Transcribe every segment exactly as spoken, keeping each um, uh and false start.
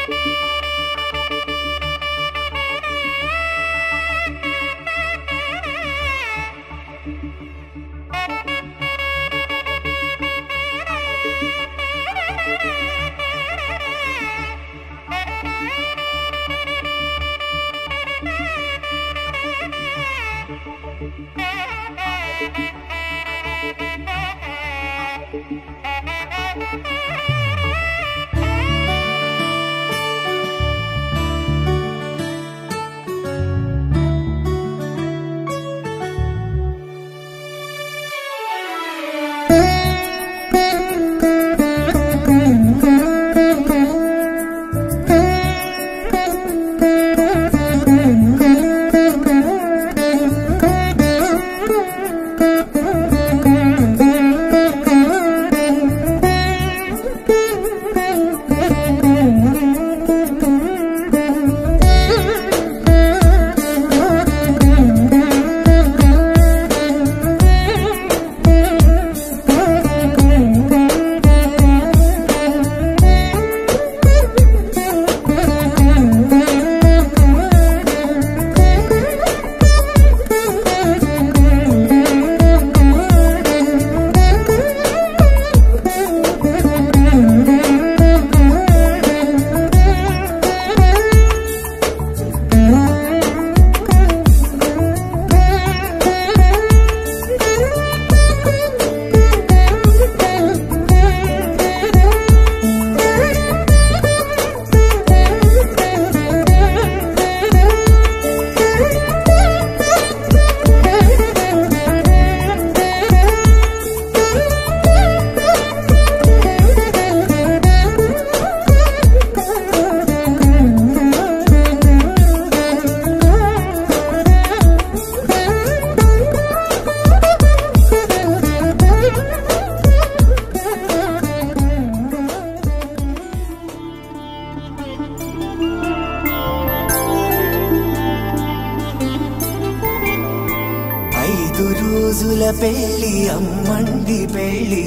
రోజుల పెళ్లి అమ్మండి పెళ్లి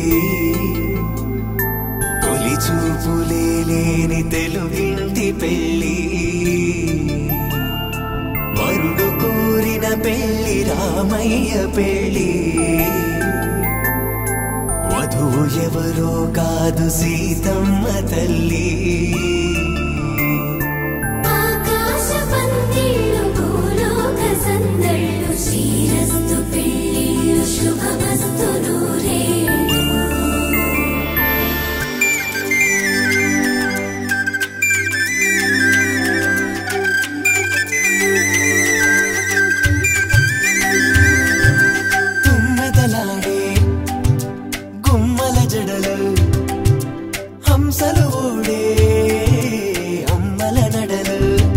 తొలి చూపులే లేని తెలుగింటి పెళ్లి వరుడు కోరిన పెళ్లి రామయ్య పెళ్లి వధువు ఎవరో కాదు సీతమ్మ తల్లి హంసలు ఓడే అమ్మల నడలు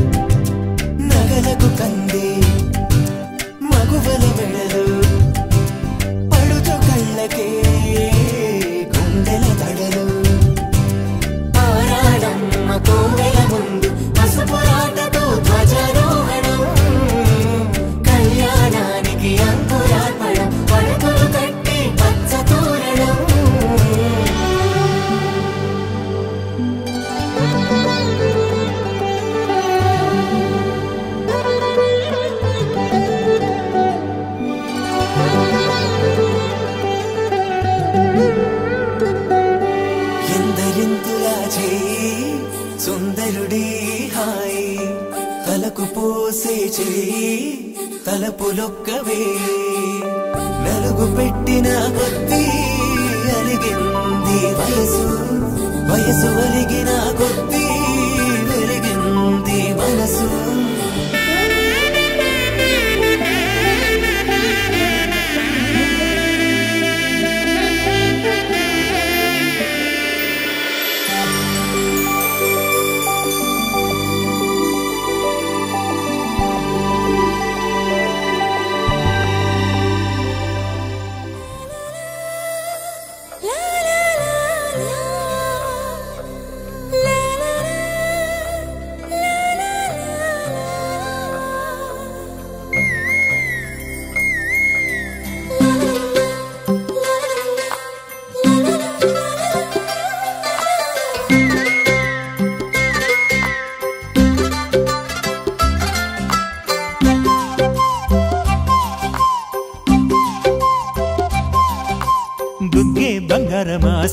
నగలకు కంది మగువల మెడలు పడుచు కళ్ళకే గుండెల తడలు ఆరాడమ్మ కోవెల ముందు పసుపురాటతో ధ్వజారోహణం కళ్యాణానికి అంకురార్పణం పడకలు కట్టి పచ్చ తోరణం సుందరుడి హాయ్ తలకు పోసే చేయి తలపులొక్కవే నలుగు పెట్టిన కొద్దీ అలిగింది వయసు వయసు అలిగిన కొద్దీ వెలిగింది మనసు La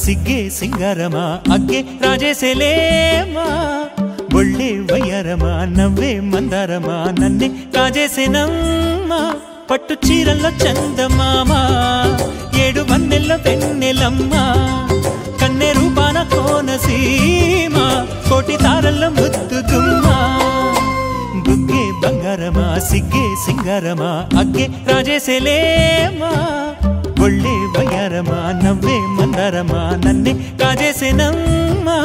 సిగ్గే సింగారమా అగ్గే రాజేసేలేమా ఒళ్ళే వయ్యారమా నవ్వే మందారమా నన్నే కాజేసేనమ్మా పట్టు చీరల్లో చందమామా ఏడు వన్నెల్లో వెన్నెలమ్మా కన్నె రూపాన కోనసీమ కోటి తారల్లో ముద్దుగుమ్మా బుగ్గే బంగారమా సిగ్గే సింగారమా అగ్గే రాజేసేలేమా ఒళ్ళే వయ్యారమా నవ్వే మందారమా నన్నే కాజేసేనమ్మా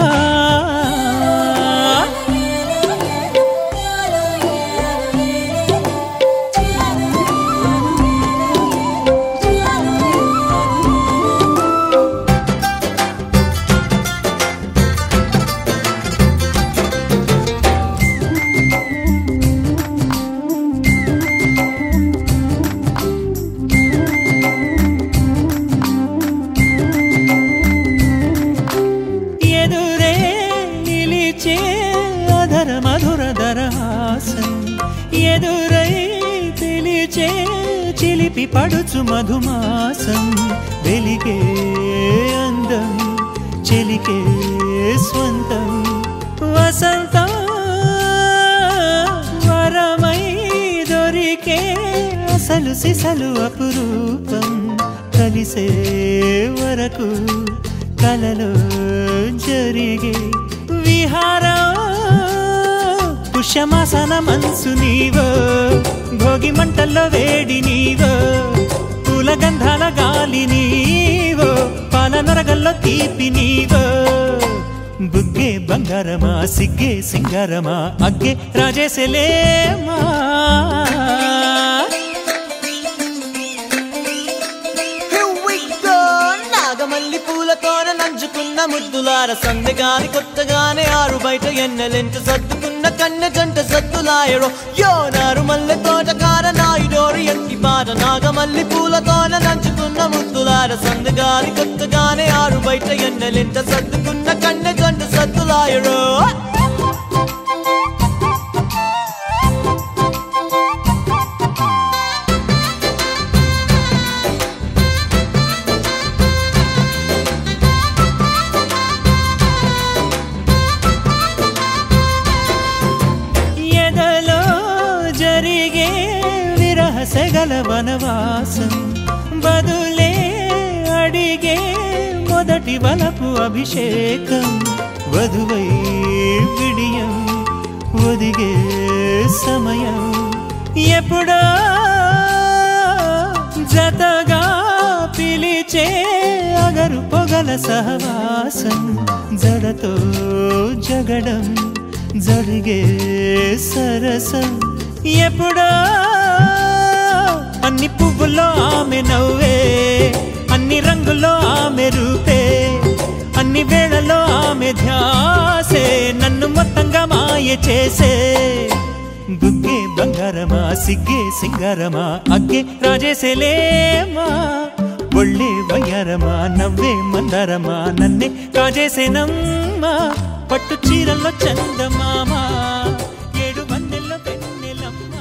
ఎదురై పిలిచే చిలిపి పడుచు మధుమాసం వెలిగే అందం చెలికే స్వంతం వసంతం వరమై దొరికే అసలు సిసలు అపురూపం కలిసే వరకు కలలో జరిగే విహారం పుష్యమాసన మనసు నీవో భోగి మంటల్లో వేడి నీవో పూల గంధాల గాలి నీవో పాల నరగల్లో తీపి నీవో బుగ్గే బంగారమా సిగ్గే సింగారమా అగ్గే రాజేసేలేమా నాగమల్లి పూలతోన నంచుకున్న ముద్దులార సందగాని కొత్తగానే ఆరు బయట ఎన్నెలెంట సర్దుకున్న కన్నె జంట సద్దులాయరో యో నారు మల్లె తోటకార నాయుడోరి ఎంటి పాట నాగమల్లి పూలతోన నంచుకున్న ముద్దులార సందగాని కొత్తగానే ఆరు బయట ఎన్నెలెంట సర్దుకున్న కన్నె జంట సద్దులాయరో సెగల వనవాసం బదులే అడిగే మొదటి వలపు అభిషేకం వధువై విడియం ఒదిగే సమయం ఎప్పుడో జతగా పిలిచే అగరు పొగల సహవాసం జడతో జగడం జరిగే సరసం ఎప్పుడో అన్ని పువ్వుల్లో ఆమె నవ్వే అన్ని రంగుల్లో ఆమె రూపే అన్ని వేళల్లో ఆమె ధ్యాసే నన్ను మొత్తంగా మాయ చేసే బుగ్గే బంగారమా సిగ్గే సింగారమా అగ్గే రాజేసేలేమా ఒళ్ళే వయ్యారమా నవ్వే మందారమా నన్నే కాజేసేనమ్మా పట్టు చీరల్లో చందమామా ఏడు వన్నెల్లో వెన్నెలమ్మా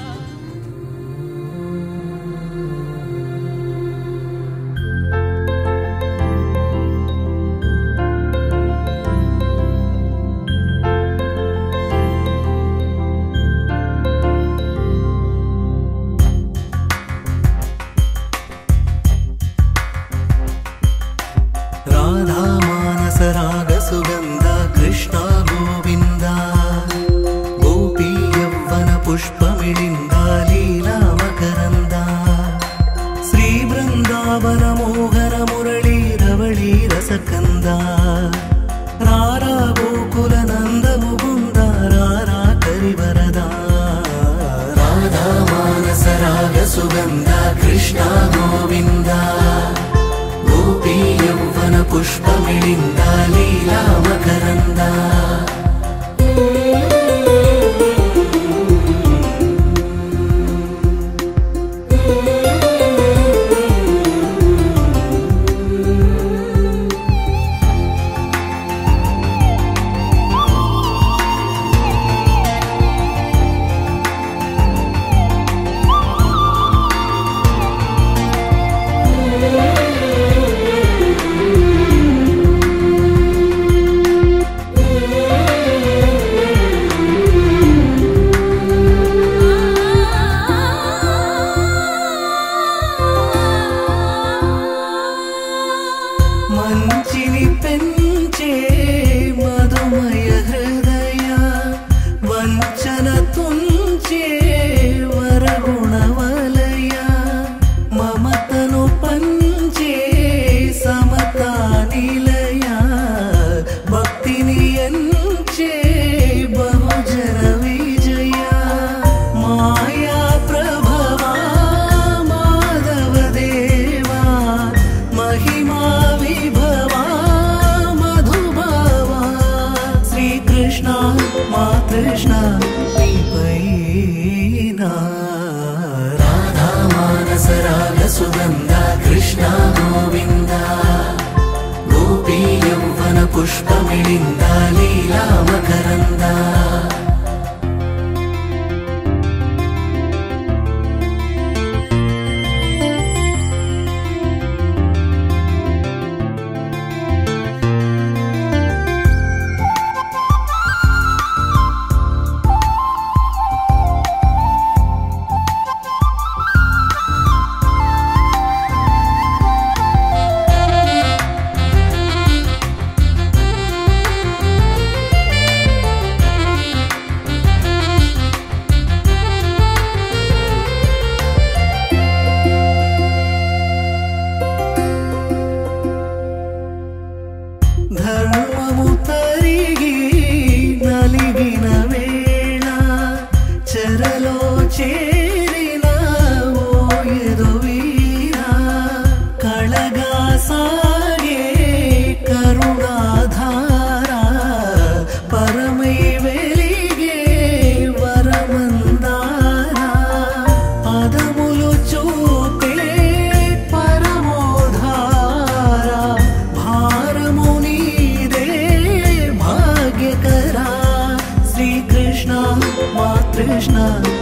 राधा मानस राग सुगंध कृष्ण गोविंदा गो శ్రీకృష్ణ మా కృష్ణ నీపైనా రాధా మానస రాగ సుగంధ కృష్ణ గోవింద గోపీ యౌవన పుష్పమిళింద లీలా మకరంద ధర్మము తరిగి నలిగిన వేళ చెరలో చేరిన ఓయదు వీర కళగా సాగే కరుణాధార పరమై వెలిగే వరమందార పదములు చూపే పరమోధార భారము శ్రీకృష్ణ మా కృష్ణ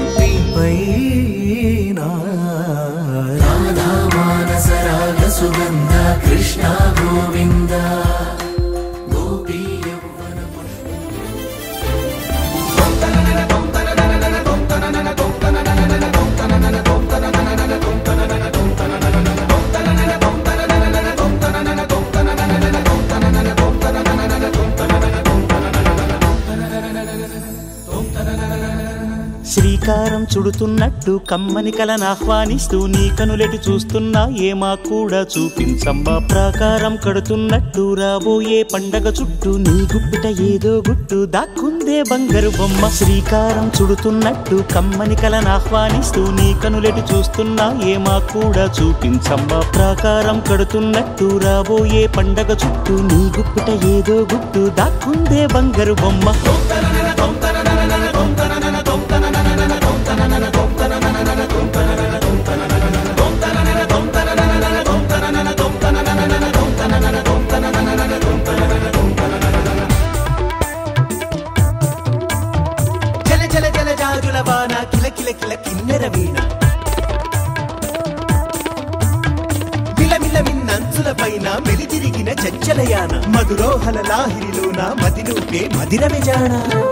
నీపైనా రాధా మానస రాగ సుగంధ కృష్ణ గోవింద గోపీ యౌవన శ్రీకారం చుడుతున్నట్టు కమ్మని కలను ఆహ్వానిస్తూ నీ కనులెటి చూస్తున్నా ఏమా కూడా చూపించమ్మా ప్రాకారం కడుతున్నట్టు రాబోయే పండగ చుట్టూ నీ గుప్పిట ఏదో గుట్టు దాక్కుందే బంగారు బొమ్మ శ్రీకారం చుడుతున్నట్టు కమ్మని కలను ఆహ్వానిస్తూ నీ కనులెటి చూస్తున్నా ఏమా కూడా చూపించమ్మా ప్రాకారం కడుతున్నట్టు రాబోయే పండగ చుట్టూ నీ గుప్పిట ఏదో గుట్టు దాక్కుందే బంగారు బొమ్మ జల జల జల జాజుల వాన కిల కిల కిల కిన్నెర వీణ మిలమిల మిన్నంచుల పైన మెలితిరిగిన చంచలయాన మధురోహల లాహిరిలోన మదినూపే మదిర విజాణ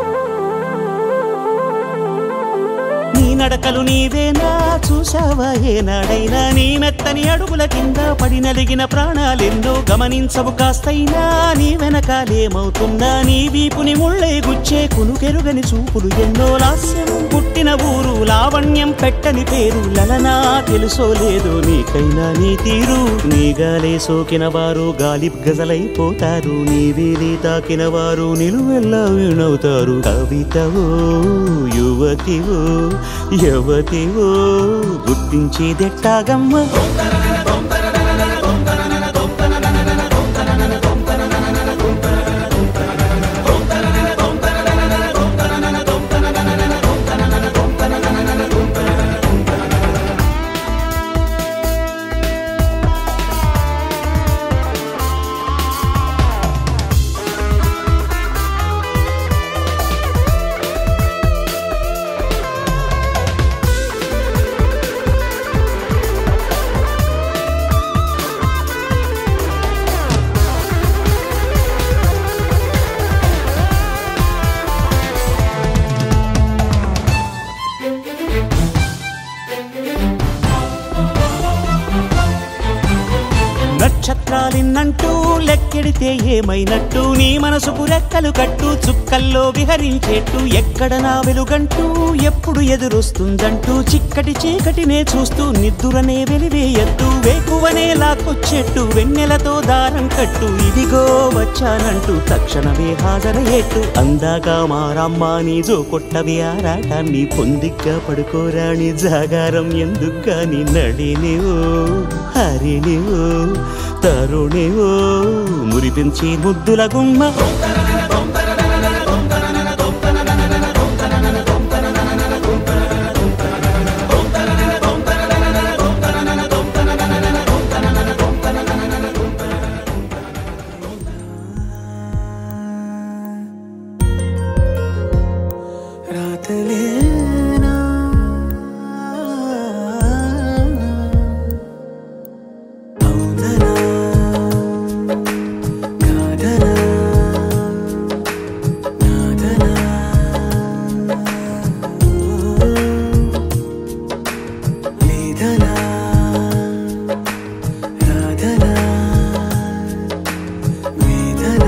నీ నడకలు నీవేనా చూసావా ఏనాడైనా నీ మెత్తని అడుగుల కింద పడి నలిగిన ప్రాణాలెన్నో గమనించవు కాస్తైనా నీ వెనకాలేమవుతుందా నీ వీపుని ముళ్ళే గుచ్చే కునుకెరుగని చూపులు ఎన్నో లాస్యం పుట్టిన ఊరు లావణ్యం పెట్టని పేరు లలనా తెలుసో లేదో నీకైనా నీ తీరు నీ గాలే సోకిన వారు గాలి గజలైపోతారు నీ వేలి తాకిన వారు నిలువెల్లా వీణవుతారు కవితవో యువతివో యువతివో గుర్తించేదెట్టాగమ్మ నక్షత్రాలిన్నంటూ లెక్కెడితే ఏమైనట్టు నీ మనసుకు రెక్కలు కట్టు చుక్కల్లో విహరించేట్టు ఎక్కడ నా వెలుగంటూ ఎప్పుడు ఎదురొస్తుందంటూ చిక్కటి చీకటినే చూస్తూ నిద్దురనే వెలివేయట్టు వేకువనే లాక్కొచ్చేట్టు వెన్నెలతో దారం కట్టు ఇదిగో వచ్చానంటూ తక్షణమే హాజరయ్యేట్టు అందాక మారమ్మ నీ జో కొట్టవి ఆరాటాన్ని పొందిగ్గా పడుకోరాని జాగారం ఎందుకు గాని నడినివో హరినివో తరుణివో మురిపించి ముద్దుల గుమ్మ కథలేనా అవుననా కాదనా నాదనా లేదనా రాదనా వేదనా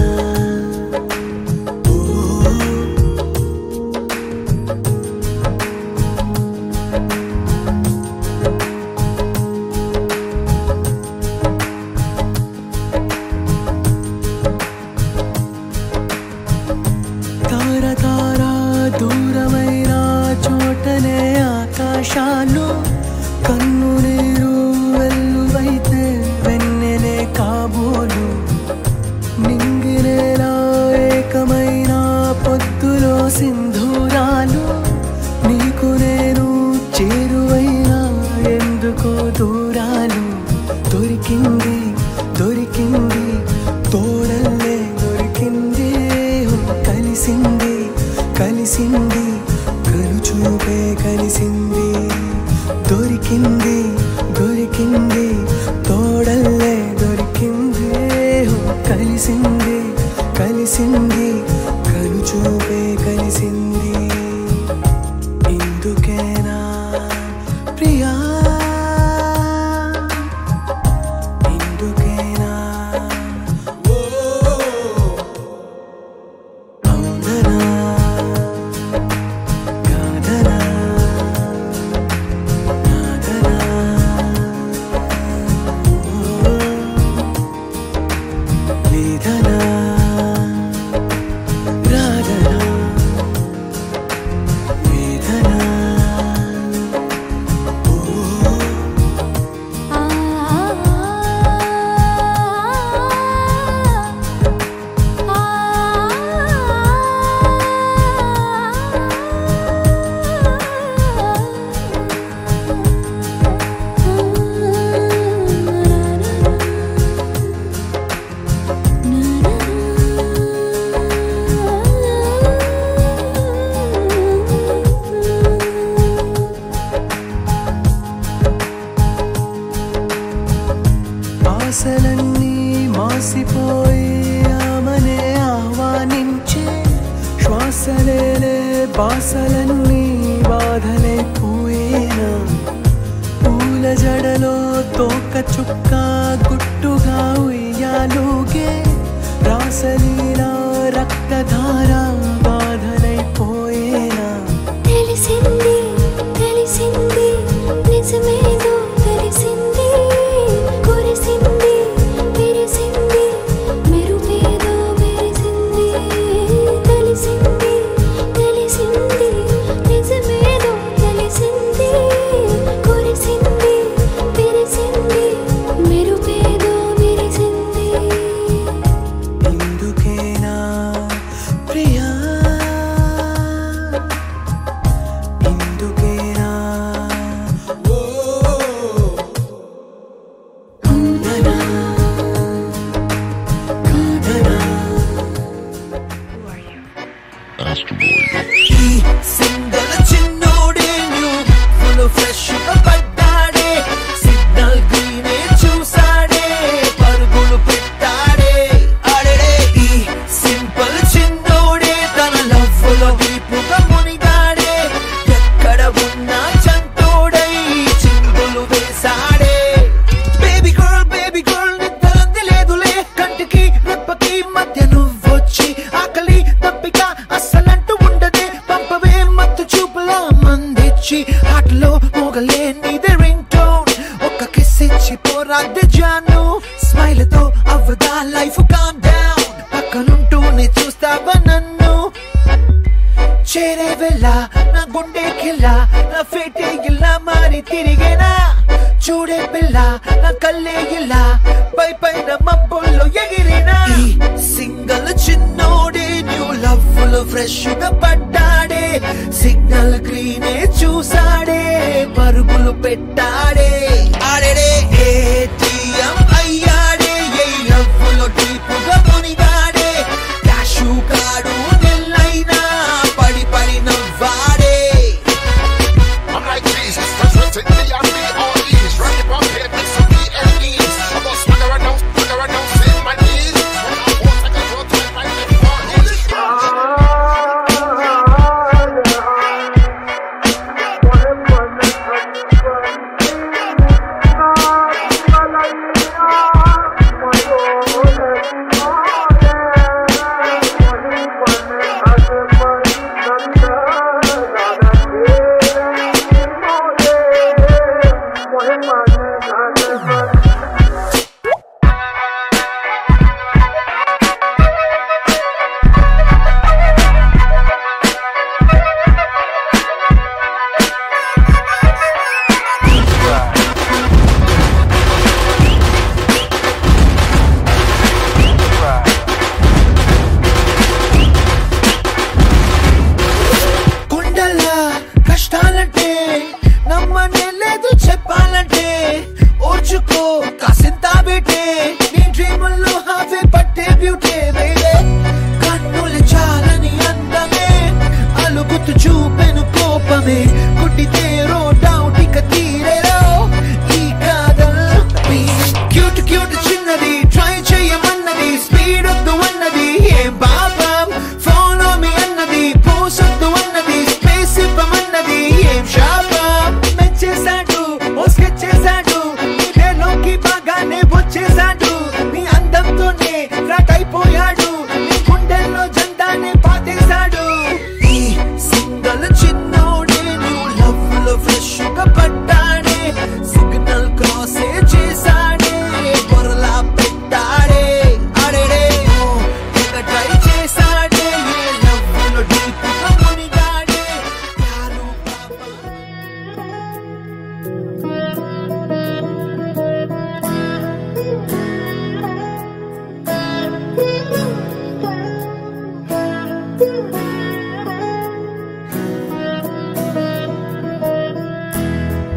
తార తార దూరమైన చోటనే ఆకాశాలు కన్ను నీరు వెల్లువైతే వెన్నెనే కాబోలు నింగినేలా ఏకమైన పొద్దులో సింధూరాలు నీకు నేను చేరువైనా ఎందుకో దూరాలు దొరికింది దొరికింది తోడల్లే దొరికింది కలిసింది కలిసింది కనుచూపే కలిసింది దొరికింది దొరికింది తోడల్లే దొరికింది కలిసింది కలిసింది కనుచూపే కలిసింది ఇందుకేనా ప్రియా ఇందుకేనా అవుననా కాదనా నాదనా లేదనా రాదనా వేదనా ఆశలన్నీ మాసిపోయి ఆమనే ఆహ్వానించే శ్వాసలేలే బాసలన్నీ బాధలే పోయేనా పూల జడలో తోక చుక్క గుట్టుగా ఉయ్యాలుగే రాసలీలా రక్తధార బాధలైపోయేనా తెలిసింది తెలిసింది నిజమేదో తెలిసింది కురిసింది విరిసింది మెరుపేదో మెరిసింది తెలిసింది తెలిసింది నిజమేదో తెలిసింది కురిసింది విరిసింది మెరుపేదో మెరిసింది ఇందుకేనా ప్రియా ఇందుకేనా అవుననా కాదనా ఈ సింగల్ చిన్నోడే ఫుల్ ఫ్రెష్ గా పడ్డాడే సిగ్నల్ గ్రీనే చూసాడే పరుగులు పెట్టాడే ఆడడే ఈ సింపుల్ చిన్నోడే తన లవ్ లో డీపుగా మునిగాడే ఎక్కడ ఉన్నా చంటోడై చిందులు వేసాడే బేబీ గర్ల్ బేబీ గర్ల్ నిద్రంది లేదులే కంటికి రెప్పకి మధ్య నువ్వొచ్చి ఆకలి తప్పిక అస్సలంటూ ఉండదే పంపవే మత్తు చూపులా మందిచ్చి ఆటలో మోగలే నీదే రింగ్ టోన్ ఒక్క కిస్ ఇచ్చి పోరాదే జాను స్మైల్ తో అవ్వదా లైఫ్ కామ్ డౌన్ పక్కనుంటూనే చూస్తావా నన్ను చేరే వెళ్ళ నా గుండె కిల్ల నా ఫేటే ఇలా మారి తిరిగేనా చూడే పిల్ల నా కల్లే ఇలా పై పైన మబ్బుల్లో ఎగిరినా సింగల్ చిన్నోడే న్యూ లవ్ లో ఫ్రెష్ గా పడ్డాడే సిగ్నల్ గ్రీనే చూసాడే పరుగులు పెట్టాడే ఆడడే ఏటీఎం అయ్యాడే ఏ లవ్ లో డీపుగా మునిగాడే క్యాషు కాడు నెల్లైనా పడి పడి నవ్వా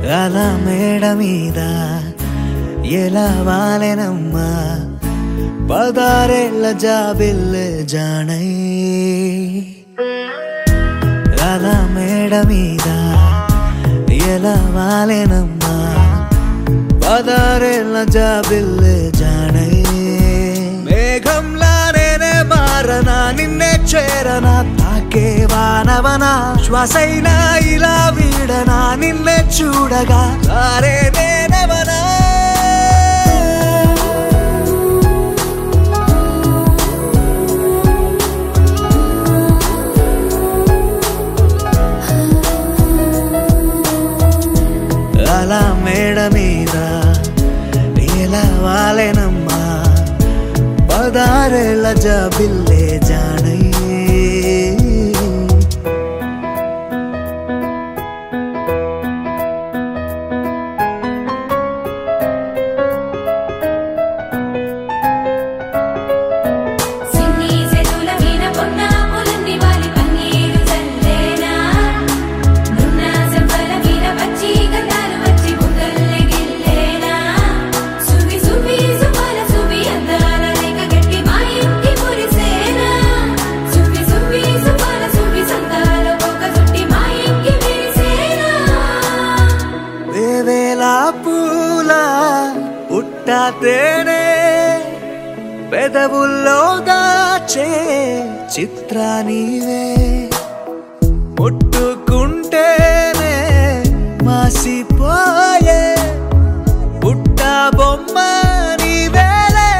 అలా మేడ మీద ఎలా వాలెనమ్మా పదారేళ్ళ జాబిల్లే జానై అలా మేడ మీద ఎలా వాలెనమ్మా పదారేళ్ళ జాబిల్లే జానై మేఘంలా నేనే మారనా నిన్నే చేరనా తాకే వానవనా శ్వాసైనా ఇలా వీడనా నిన్నే చూడగా సారే నేనవనా అలా మేడ మీద ఎలా వాలెనమ్మా పదారేళ్ళ జాబిల్లే జానై తేనే పెదవుల్లో దాచే చిత్రానివే ముట్టుకుంటేనే మాసిపోయే పుట్ట బొమ్మ నీవేలే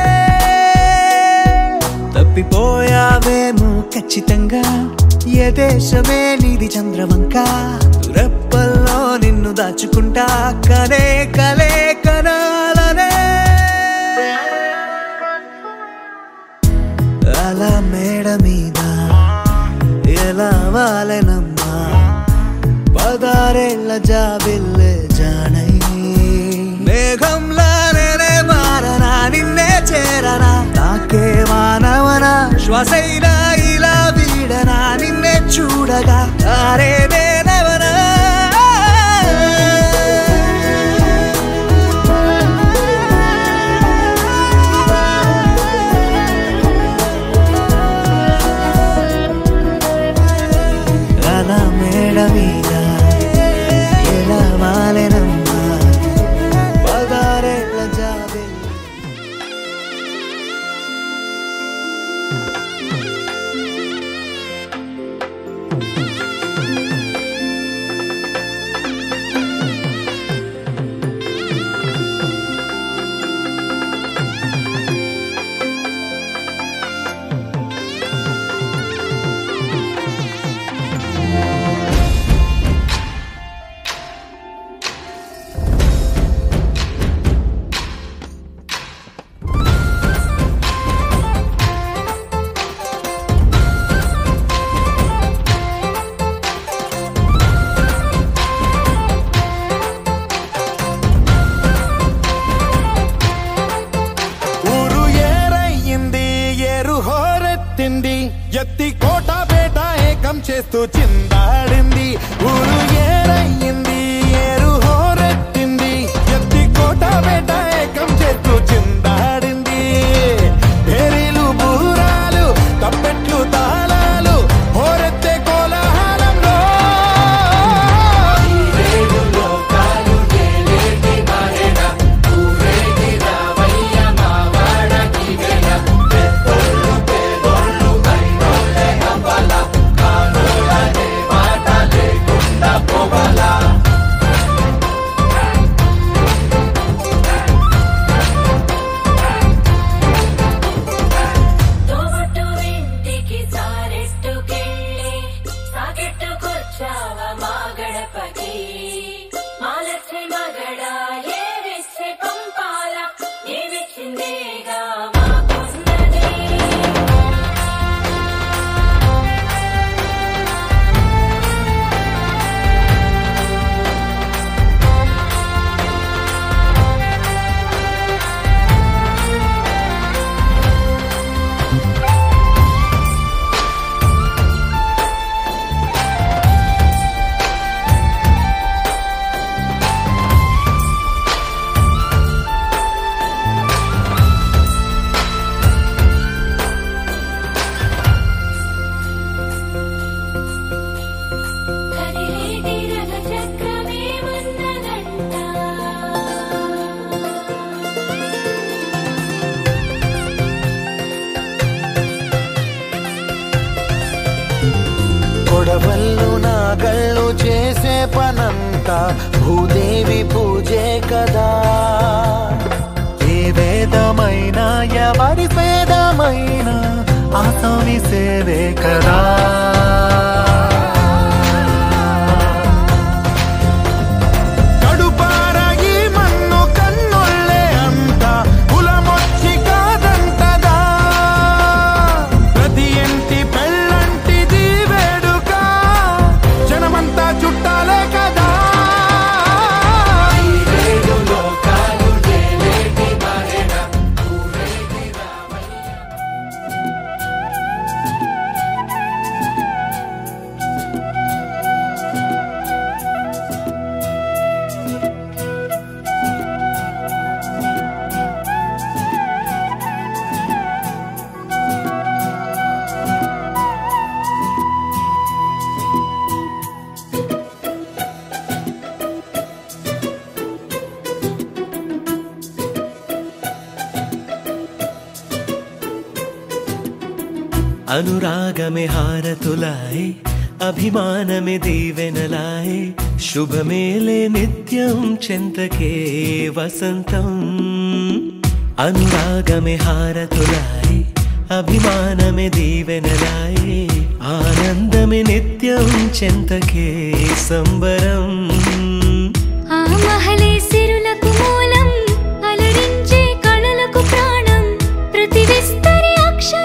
తప్పిపోయావేమో ఖచ్చితంగా ఏ దేశమే నీది చంద్రవంక రెప్పల్లో నిన్ను దాచుకుంటా కనే కలే కనాలనే అలా మేడ మీద ఎలా వాలెనమ్మా పదారేళ్ళ జాబిల్లే జానై మేఘంలా నేనే మారనా నిన్నే చేరనా తాకే వానవనా శ్వాసైనా ఇలా వీడనా నిన్నే చూడగా అరే నేనవనా మేడ మీద ఎలా వాలెనమ్మా పదారేళ్ళ జాబిల్లే ఎత్తి కోట బేట ఏకం చేస్తూ చిందాడింది ఊరు ఏరయ్యింది ఏరు హోరెత్తింది ఎత్తి కోట బేట ఏకం చేస్తూ చిందాడింది భేరీలు బూరాలు తప్పెట్లు తాళాలు హోరెత్తే కోలాహలంలో Bala గవల్లు నాగళ్ళు చేసే పనంతా భూదేవి పూజే కదా. ఏ వేదమైనా ఎవరి వేదమైనా ఆసామి సేవే కదా. अनुरागमे हारतुलाए अभिमानमे दीवेनलाए शुभ मेले नित्यं चिंतके वसंतम्. अनुरागमे हारतुलाए अभिमानमे दीवेनलाए आनंदमे नित्यं चिंतके संबरम्. आ महले सिरुలకు మూలం అలరించే కళలకు ప్రాణం ప్రతి విస్తరి అక్షయ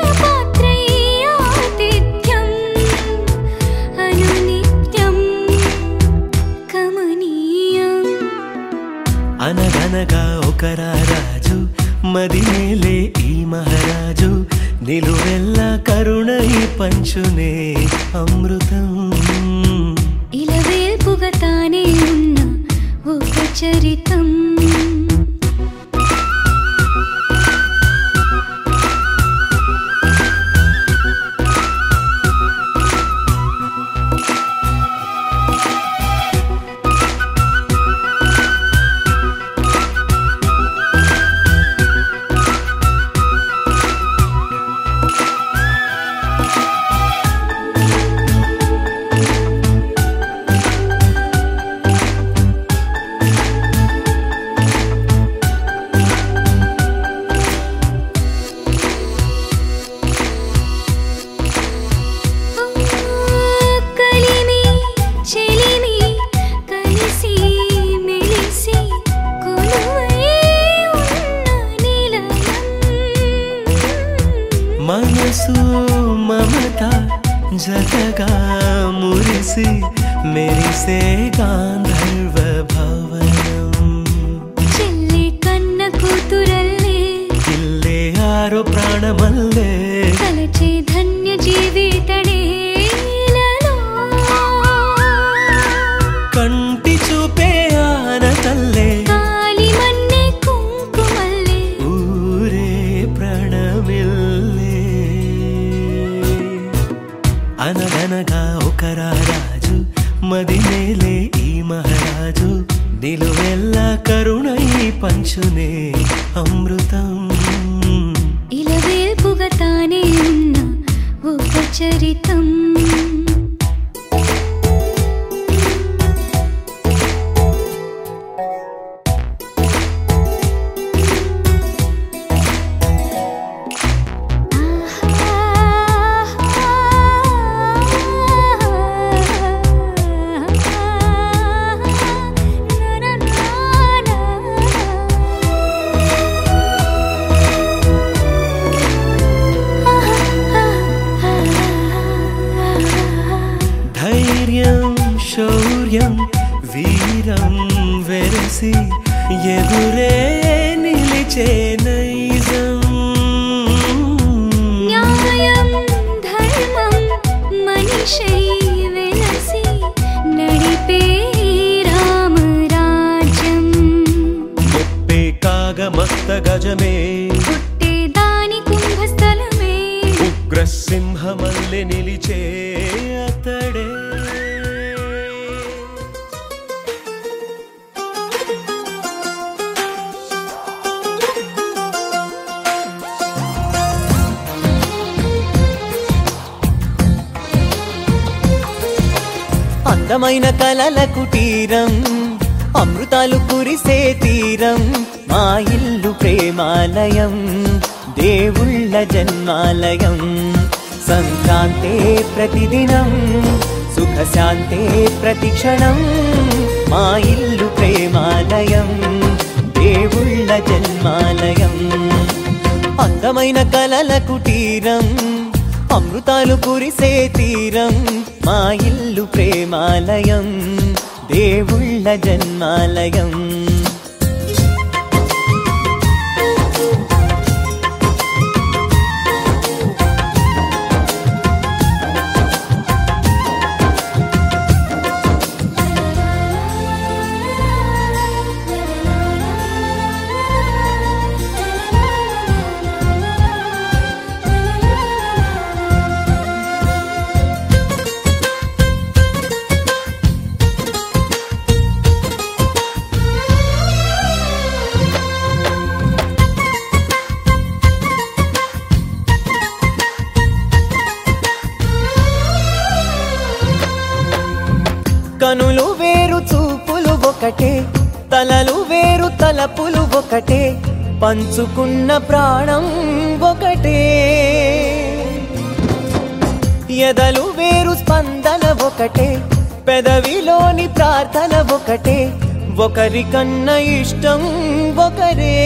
అనగనగా ఒకరా రాజు మదినేలే ఈ మహారాజు నిలువెల్ల కరుణై పంచునే అమృతం. ఇలవేల్పుగా తానే ఉన్న ఒక చరితం. మనసు మమత జతగా మురిసి మెరిసే గాంధర్వ భవనం. చెల్లి కన్న కూతురల్లే ఇల్లే ఆరో ప్రాణమల్లే కలచే ధన్య జీవితడేలలో కంటి చూపే ఆన తల్లే కాలి మన్నే కుంకుమల్లే ఊరే ప్రణమిల్లే. అనగనగా ఒకరా రాజు మదినేలే ఈ మహారాజు నిలువెల్ల కరుణై పంచునే అమృతం. ఇలవేల్పుగా తానే ఉన్న ఒక చరితం. శౌర్యం వీరం వెరసి ఎదురే నిలిచే నైజం. న్యాయం ధర్మం మనిషై వెలసి నడిపే రామరాజ్యం. ముప్పే కాగ మస్త గజమే పుట్టే దాని కుంభస్థలమే ఉగ్రసింహమల్లె నిలిచే అతడే. అందమైన కలల కుటీరం అమృతాలు కురిసే తీరం మా ఇల్లు ప్రేమాలయం దేవుళ్ళ జన్మాలయం సంక్రాంతే ప్రతిదినం సుఖశాంతే ప్రతిక్షణం మా ఇల్లు ప్రేమాలయం దేవుళ్ళ జన్మాలయం అందమైన కలల కుటీరం అమృతాలు కురిసే తీరం మా ఇల్లు ప్రేమాలయం దేవుళ్ళ జన్మాలయం కనులు వేరు చూపులు ఒకటే తలలు వేరు తలపులు ఒకటే పంచుకున్న ప్రాణం ఒకటే ఎదలు వేరు స్పందన ఒకటే పెదవిలోని ప్రార్థన ఒకటే ఒకరికన్నా ఇష్టం ఒకరే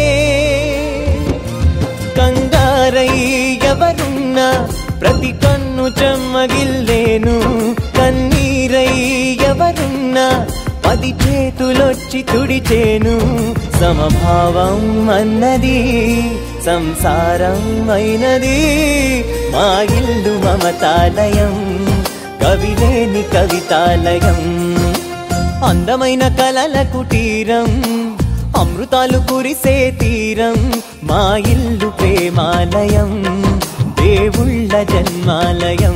కంగారై ఎవరున్నా ప్రతి కన్ను చెమ్మగిల్లేను కన్నీరై ఎవరున్నా పది చేతులొచ్చి తుడిచేను సమభావం అన్నది సంసారం అయినది మా ఇల్లు మమతాలయం కవిలేని కవితాలయం అందమైన కలల కుటీరం అమృతాలు కురిసే తీరం మా ఇల్లు ప్రేమాలయం దేవుళ్ళ జన్మాలయం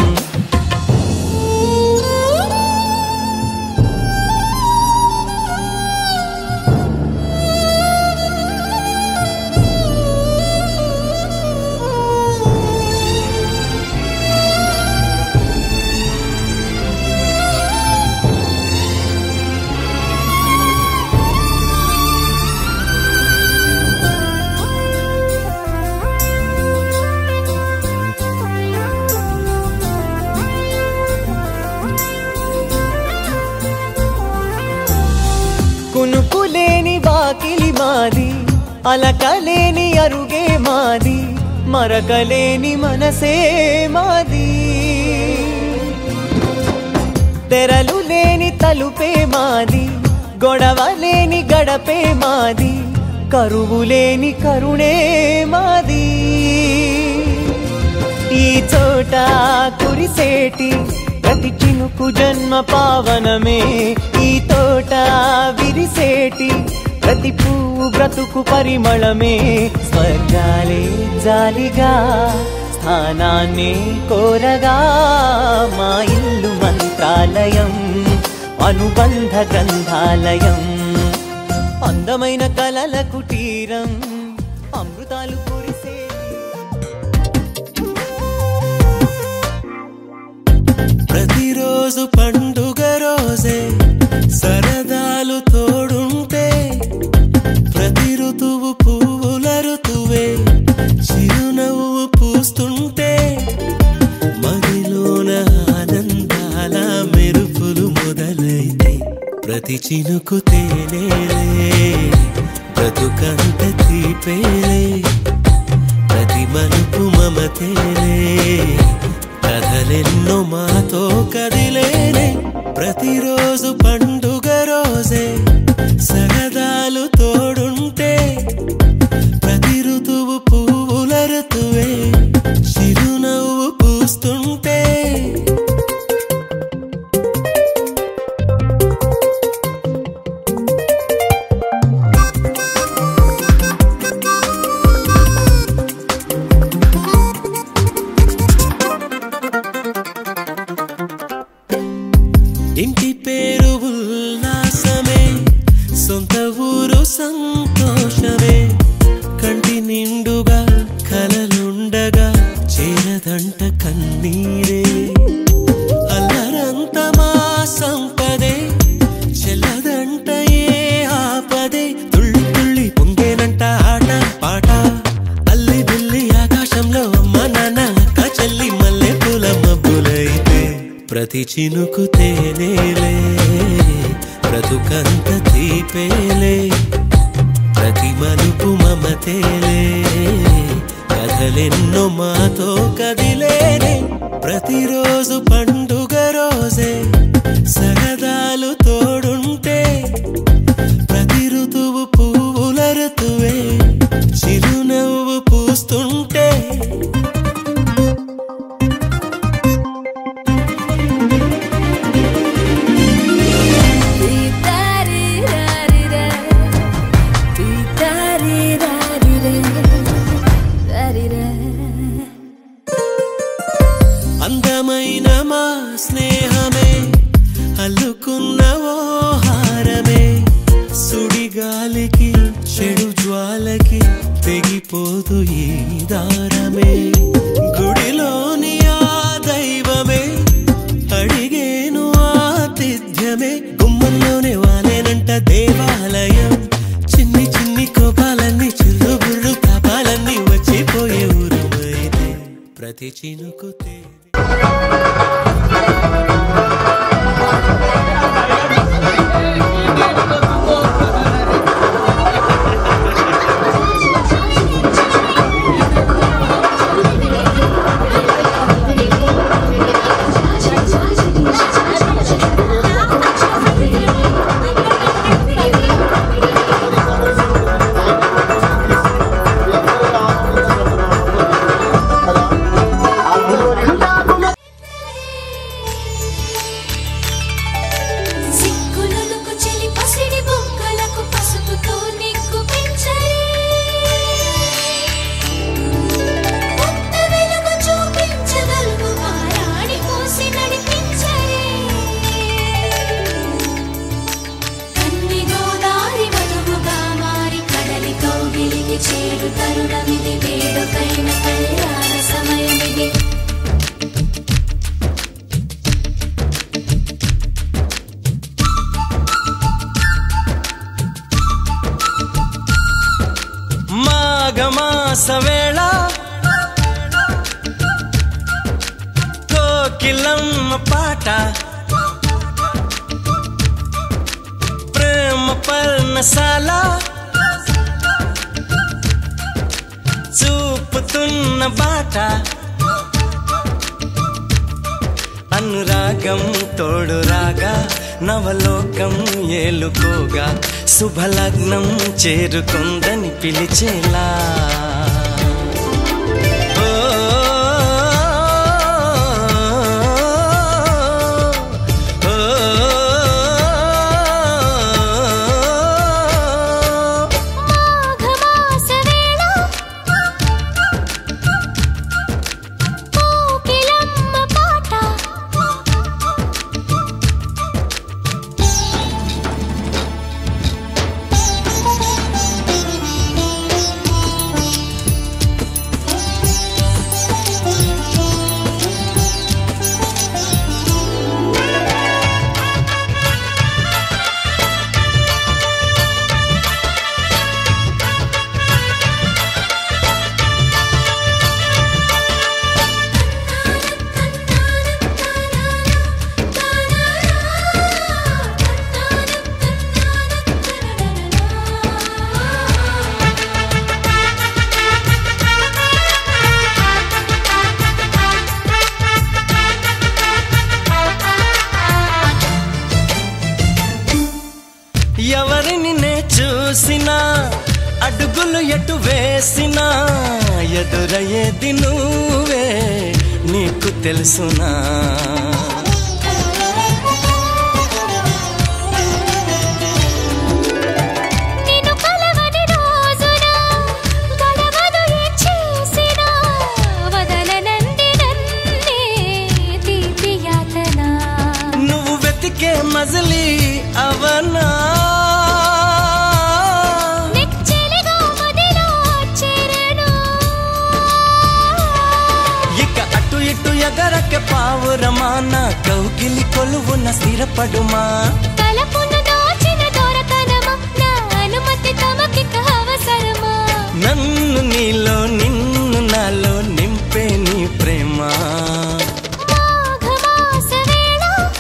కునుకులేని వాకిలి మాది అలకలేని అరుగే మాది మరకలేని మనసే మాది తెరలు లేని తలుపే మాది గొడవ లేని గడపే మాది కరువు లేని కరుణే మాది ఈ చోట కురిసేటి ప్రతి చినుకు జన్మ పావనమే ఈ తోట విరిసేటి ప్రతి పువ్వు బ్రతుకు పరిమళమే స్వర్గాలే జాలిగా స్థానాన్ని కోరగా మా ఇల్లు మంత్రాలయం అనుబంధ గ్రంథాలయం అందమైన కలల కుటీరం అమృతాలు కురిసే ప్రతిరోజు పండుగ రోజే సరదాలు తోడుంటే ప్రతి ఋతువు పువ్వుల ఋతువే చిరునవ్వు పూస్తుంటే మదిలోన ఆనందాల మెరుపులు మొదలైతే ప్రతి చినుకు తేనేలే బ్రతుకంత తీపేలే ప్రతి మలుపు మమతేలే కథలెన్నో మాతో కదిలేనే ప్రతిరోజు పండుగ రోజే సరదాలు తోడుంటే ప్రతి ఋతువు పువ్వుల ఋతువే చిరునవ్వు పూస్తుంటే ఇంటి పేరు ఉల్లాసమే సొంత ఊరు సంతోషమే కంటి నిండుగా కలలుండగా చేరదంట కన్నీరే అల్లరంత మా చినుకు తేనేలే బ్రతుకంత తీపేలే ప్రతి మలుపు మమతేలే కథలెన్నో మాతో కదిలేనే ప్రతిరోజు పండుగ రోజే సరదాలు తోడుంటే ప్రతి ఋతువు పువ్వుల ఋతువే చిరునవ్వు పూస్తుంటే అందమైన మా స్నేహమే అల్లుకున్న ఓ హారమే సుడిగాలికి చెడు జ్వాలకి తెగిపోదు ఈ దారమే గుడిలోని ఆ దైవమే అడిగేను ఆతిథ్యమే గుమ్మంలోనే వాలేనంట దేవాలయం చిన్ని చిన్ని కోపాలన్నీ చిల్లు బుర్రు తాపాలన్నీ వచ్చిపోయే ఊరుమైతే ప్రతి చినుకు మాఘమాసవేళ కోకిలమ్మ పాట ప్రేమ పర్ణశాల చూపుతున్న బాట అనురాగం తోడు రాగా నవలోకం ఏలుకోగా శుభలగ్నం చేరుకుందని పిలిచేలా ఎవరిని నే చూసినా అడుగులు ఎటు వేసినా ఎదురయ్యేది నువ్వే నీకు తెలుసునా నువ్వు వెతికే మజిలీ అవనా ఎగరక పావురమాన కౌగిలి కొలువున స్థిరపడుమా తలపున దాచిన దొరకనమా నా అనుమతి తమకిక అవసరమా నన్ను నీలో నిన్ను నాలో నింపే నీ ప్రేమ మాఘమాసవేళ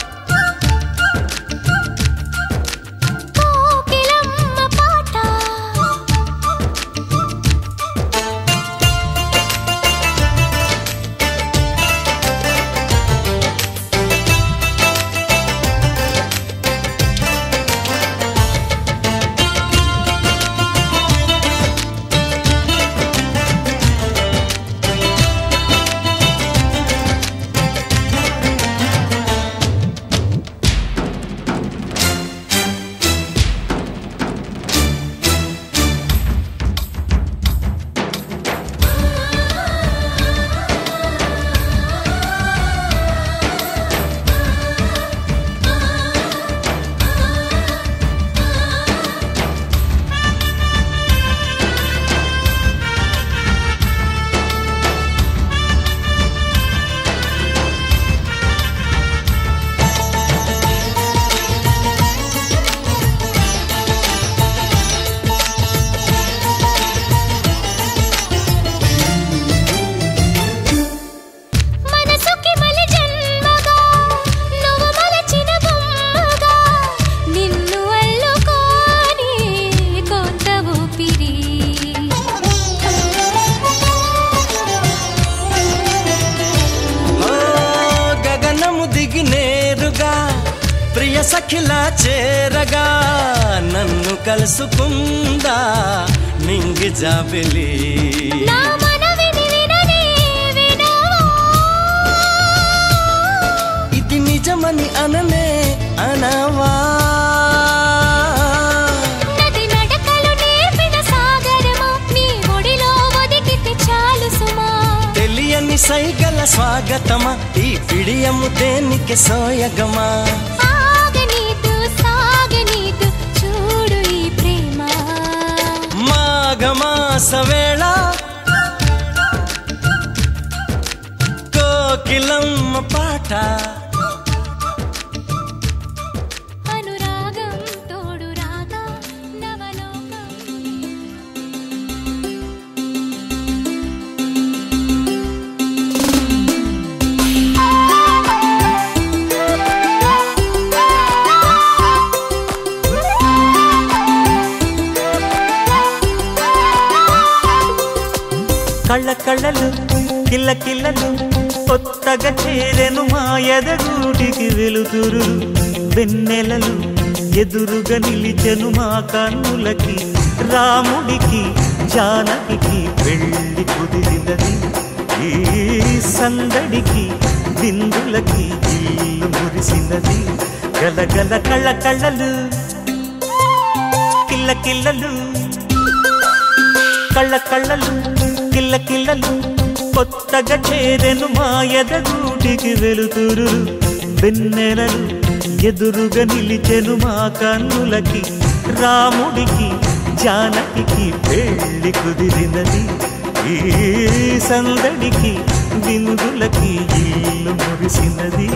నేరుగా ప్రియ సఖిలా చేరగా నన్ను కలుసుకుందా నింగి జాబిలి నా మనవిని విననే వినవా ఇది నిజమని అననే అనవా నది నడకలు నేర్పిన సాగరమా నీ ఒడిలో ఒదిగితే చాలు సుమా తెలియని సైగల స్వాగతమా ఈ పిడియము దేనికి సోయగమా ఆగనీదు సాగనీదు చూడు ఈ ప్రేమ మాఘమాస వేళ కోకిలమ్మ పాట అనురాగం తోడు రాగా నవలోకం కళ్ళ కళ్ళలు కిల్ల కిల్లలు కొత్తగా చేరెను మా ఎదగూటికి వెలుతురు వెన్నెలలు ఎదురుగా నిలిచెను మా కన్నులకి రాముడికి జానకి పెళ్లి కుదిరినది ఈ సందడికి విందులకి ఇల్లు మురిసినది గలగల కళ్ళ కళ్ళలు కిల్ల కిల్లలు కళ్ళ కళ్ళలు కిల్ల కిల్లలు కొత్తగా చేరెను మా ఎదగూటికి వెలుతురు వెన్నెలలు ఎదురుగా నిలిచెను మా కన్నులకి రాముడికి జానకి పెళ్లి కుదిరినది ఈ సందడికి విందులకి ఇల్లు మురిసినది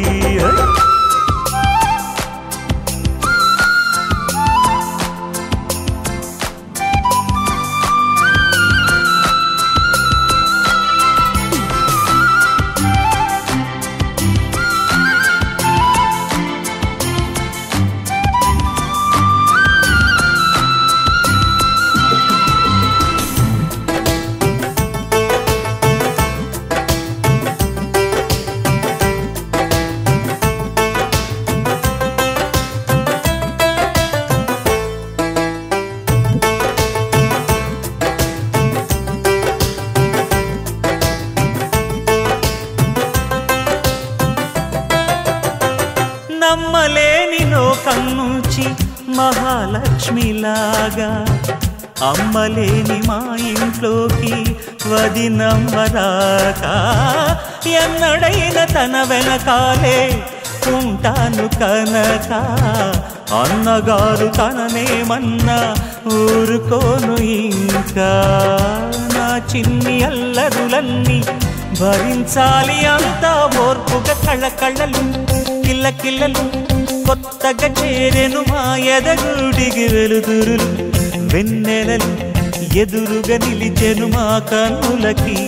నమ్మలేని లోకం నుంచి మహాలక్ష్మిలాగా అమ్మలేని మా ఇంట్లోకి వదినమ్మరాక ఎన్నడైన తన వెనకాలే ఉంటాను కనక అన్నగారు తననేమన్నా ఊరుకోను ఇంకా నా చిన్ని అల్లరులన్నీ భరించాలి అంతా ఓర్పుగా కళ్ళ కళ్ళలు కిల్ల కిల్లలు కొత్తగా చేరెను మా ఎదగూడికి వెలుతురులు వెన్నెలలు ఎదురుగా నిలిచెను మా కన్నులకి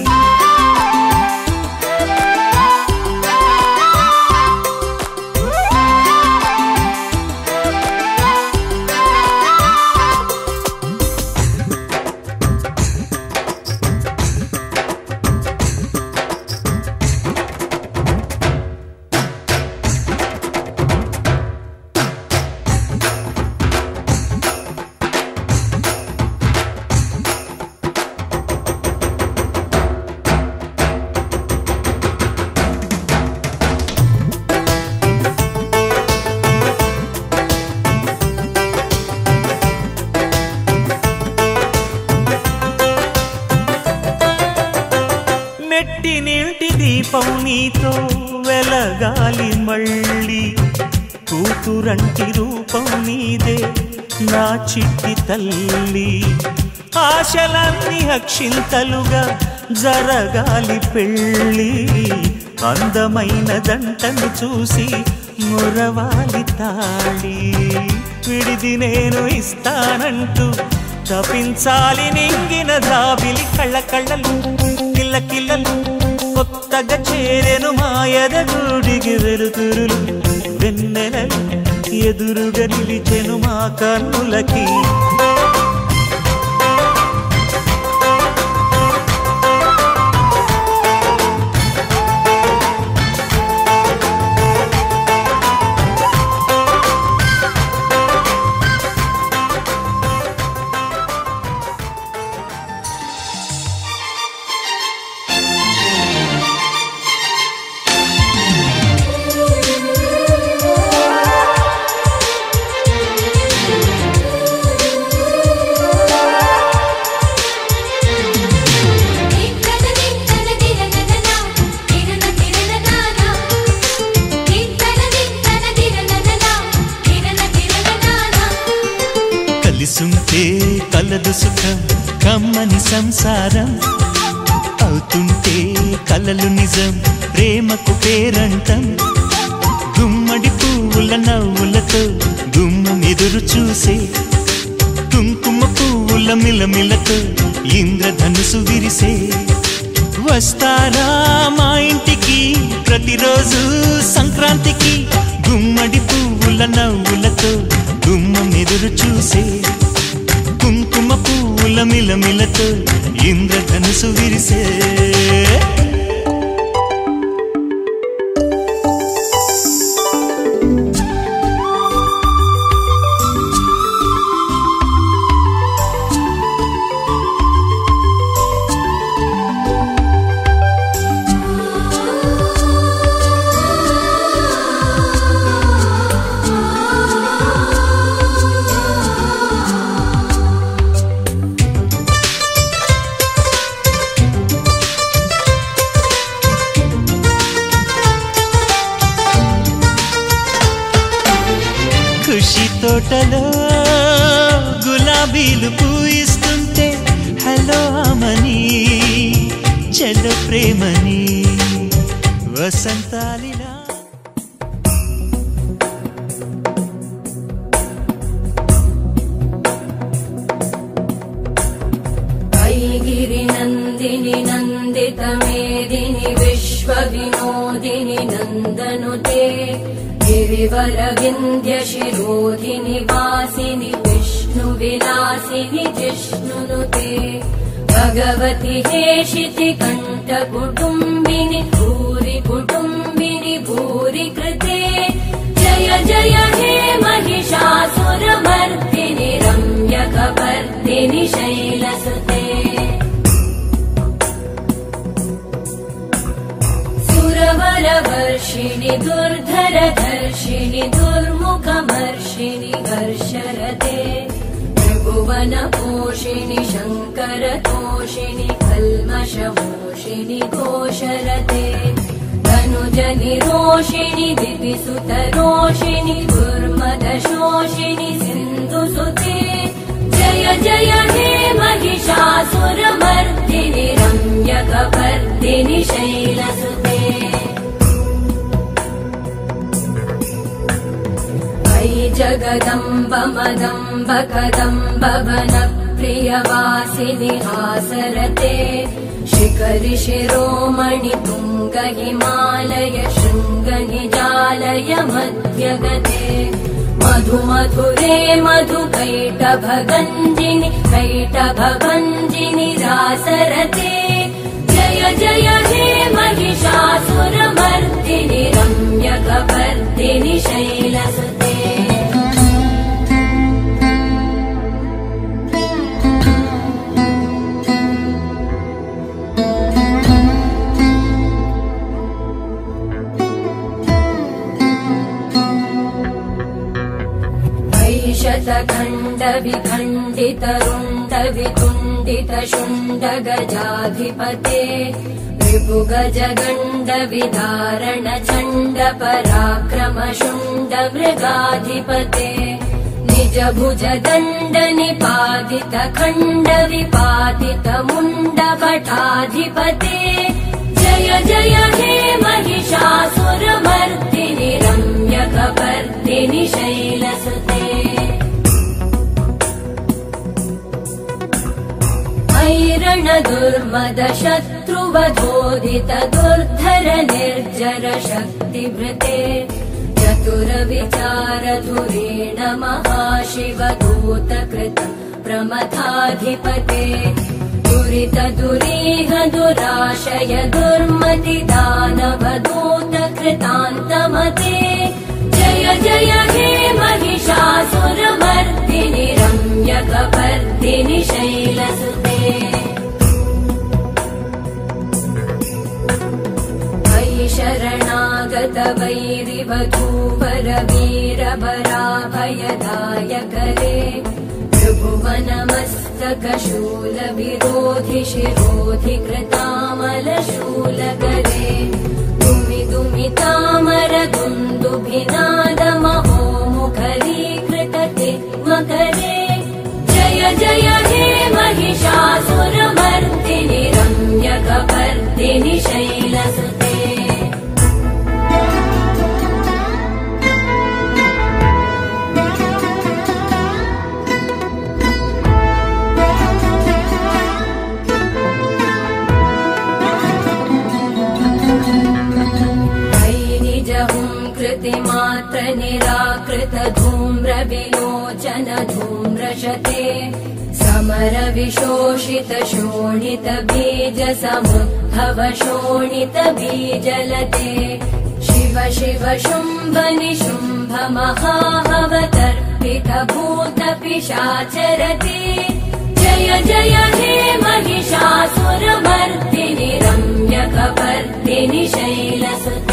మెట్టి నీటి దీపం నీతో వెలగాలి మళ్ళీ కూతురంటి రూపం నీదే నా చిట్టి తల్లి ఆశలన్నీ అక్షింతలుగా జరగాలి పెళ్ళి అందమైన జంటను చూసి మురవాలి తాళి విడిది నేను ఇస్తానంటూ తపించాలి నింగిన జాబిలి కళ్ళ కళ్ళలు కిల్ల కిల్లలు కొత్తగా చేరెను మా ఎదగూడికి వెలుతురులు వెన్నెలలు ఎదురుగా నిలిచెను మా కన్నులకి కలదు సుఖం కమ్మని సంసారం అవుతుంటే కలలు నిజం ప్రేమకు పేరంటం గుమ్మడి పువ్వుల నవ్వులతో గుమ్మం ఎదురు చూసే కుంకుమ పువ్వుల మిలమిలతో ఇంద్రధనుసు విరిసే వస్తారా మా ఇంటికి ప్రతిరోజు సంక్రాంతికి గుమ్మడి పువ్వుల నవ్వులతో గుమ్మం ఎదురు చూసే కుంకుమ పువ్వుల మిలమిలతో ఇంద్రధనుసు విరిసే ఖుషి తోటలో గులాబీలు పూయిస్తుంటే హలో అమని చెల్ల ప్రేమని వసంతాలిలా ఐగిరి నందిని నందిత మేదిని విశ్వ వినోదిని నందనుతే गिरिवर विंध्य शिरोधिनि वासिनि विष्णु विलासिनि जिष्णुनुते भगवति हेशिति कंठ कुटुंबिनि भूरि कुटुंबिनि भूरि कृते जय जय हे महिषासुरमर्दिनि रम्यकपर्दिनि शैलसुते वर्षिणि दुर्धरधर्षिणि दुर्मुखमर्षिणि घर्षरते त्रिभुवनपोषिणि शङ्करतोषिणि कल्मषमोषिणि घोषरते धनुजनिरोषिणि दिविसुतरोषिणि दुर्मदशोषिणि सिन्धुसुते जय जय हे महिषासुरमर्दिनि रम्यकपर्दिनि शैलसुते जगदम्ब मदम्ब कदम्ब वन प्रियवासिनि हासरते शिखरि शिरोमणि तुंग हिमालय शृंग निजालय मध्यगते मधु मधुरे मधु कैटभगञ्जिनि कैटभभञ्जिनि रासरते जय जय हे महिषासुरमर्दिनि रम्यकपर्दिनि शैलसुते शतखण्ड विखण्डित रुण्ड वितुण्डित शुण्ड गजाधिपते रिपुगज गण्ड विदारण चण्ड पराक्रम शुण्ड मृगाधिपते निज भुज दण्ड निपातित खण्ड विपातित मुण्ड भटाधिपते जय जय हे महिषासुरमर्दिनि रम्यकपर्दिनि शैलसुते ऐरण दुर्मद शत्रुवधोदित दुर्धर निर्जर शक्तिभृते चतुर विचार धुरेण महाशिव दूत कृत प्रमथाधिपते दुरित दुरीह दुराशय दुर्मति दानव दूत कृतान्तमते जय जय हे महिषासुरमर्दिनि रम्यकपर्दिनि शैलसुते शरणागत वैरिवधूवर वीरभराभयदायकरे त्रिभुवनमस्तक शूल विरोधि शिरोधि कृतामलशूलकरे दुमि दुमि तामर दुन्दुभिनाद महोमुखरीकृत तिग्मकरे जय जय हे शङ्गपर्दिनि शैलसुते कृतिमात्र निराकृत धूम्र विलोचन धूम्रशते समर विशोषित शोणित बीज समुद्भव शोणित बीजलते शिव शिव शुम्भ निशुम्भ महाहवतर्पित भूत पिशाचरते जय जय हे महिषासुरमर्दिनि रम्यकपर्दिनि शैलसुते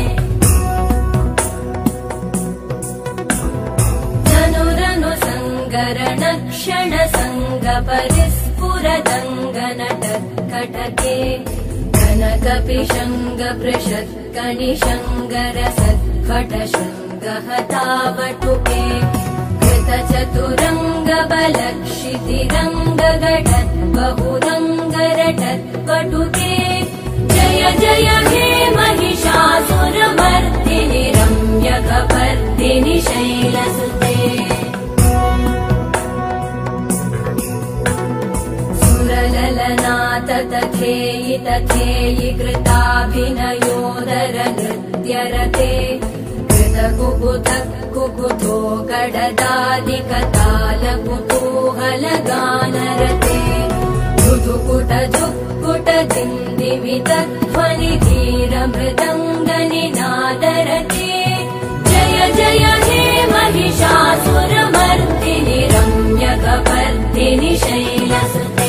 क्षण संग परिस्फुरदङ्गनटत्कटके कनकपिशङ्ग पृषत्कणिशङ्गरसत्कटशृङ्गहतावटुके कृतचतुरङ्ग बलक्षितिरङ्गगटत् बहुरङ्गरटत्पटुके जय जय हे महिषासुरमर्दिनि रम्यकपर्दिनि शैलसुते ललनाततथेयि तथेयि कृताभिनयोदर नृत्यरते कृतकुकुतः कुकुतो गडदादिकतालकुतूहलगानरते धुधुकुट धुक्कुट दिन्दिमितध्वनिधीरमृदङ्गनिनादरते जय जय हे महिषासुरमर्दिनि रम्यकपर्दिनि शैलसुते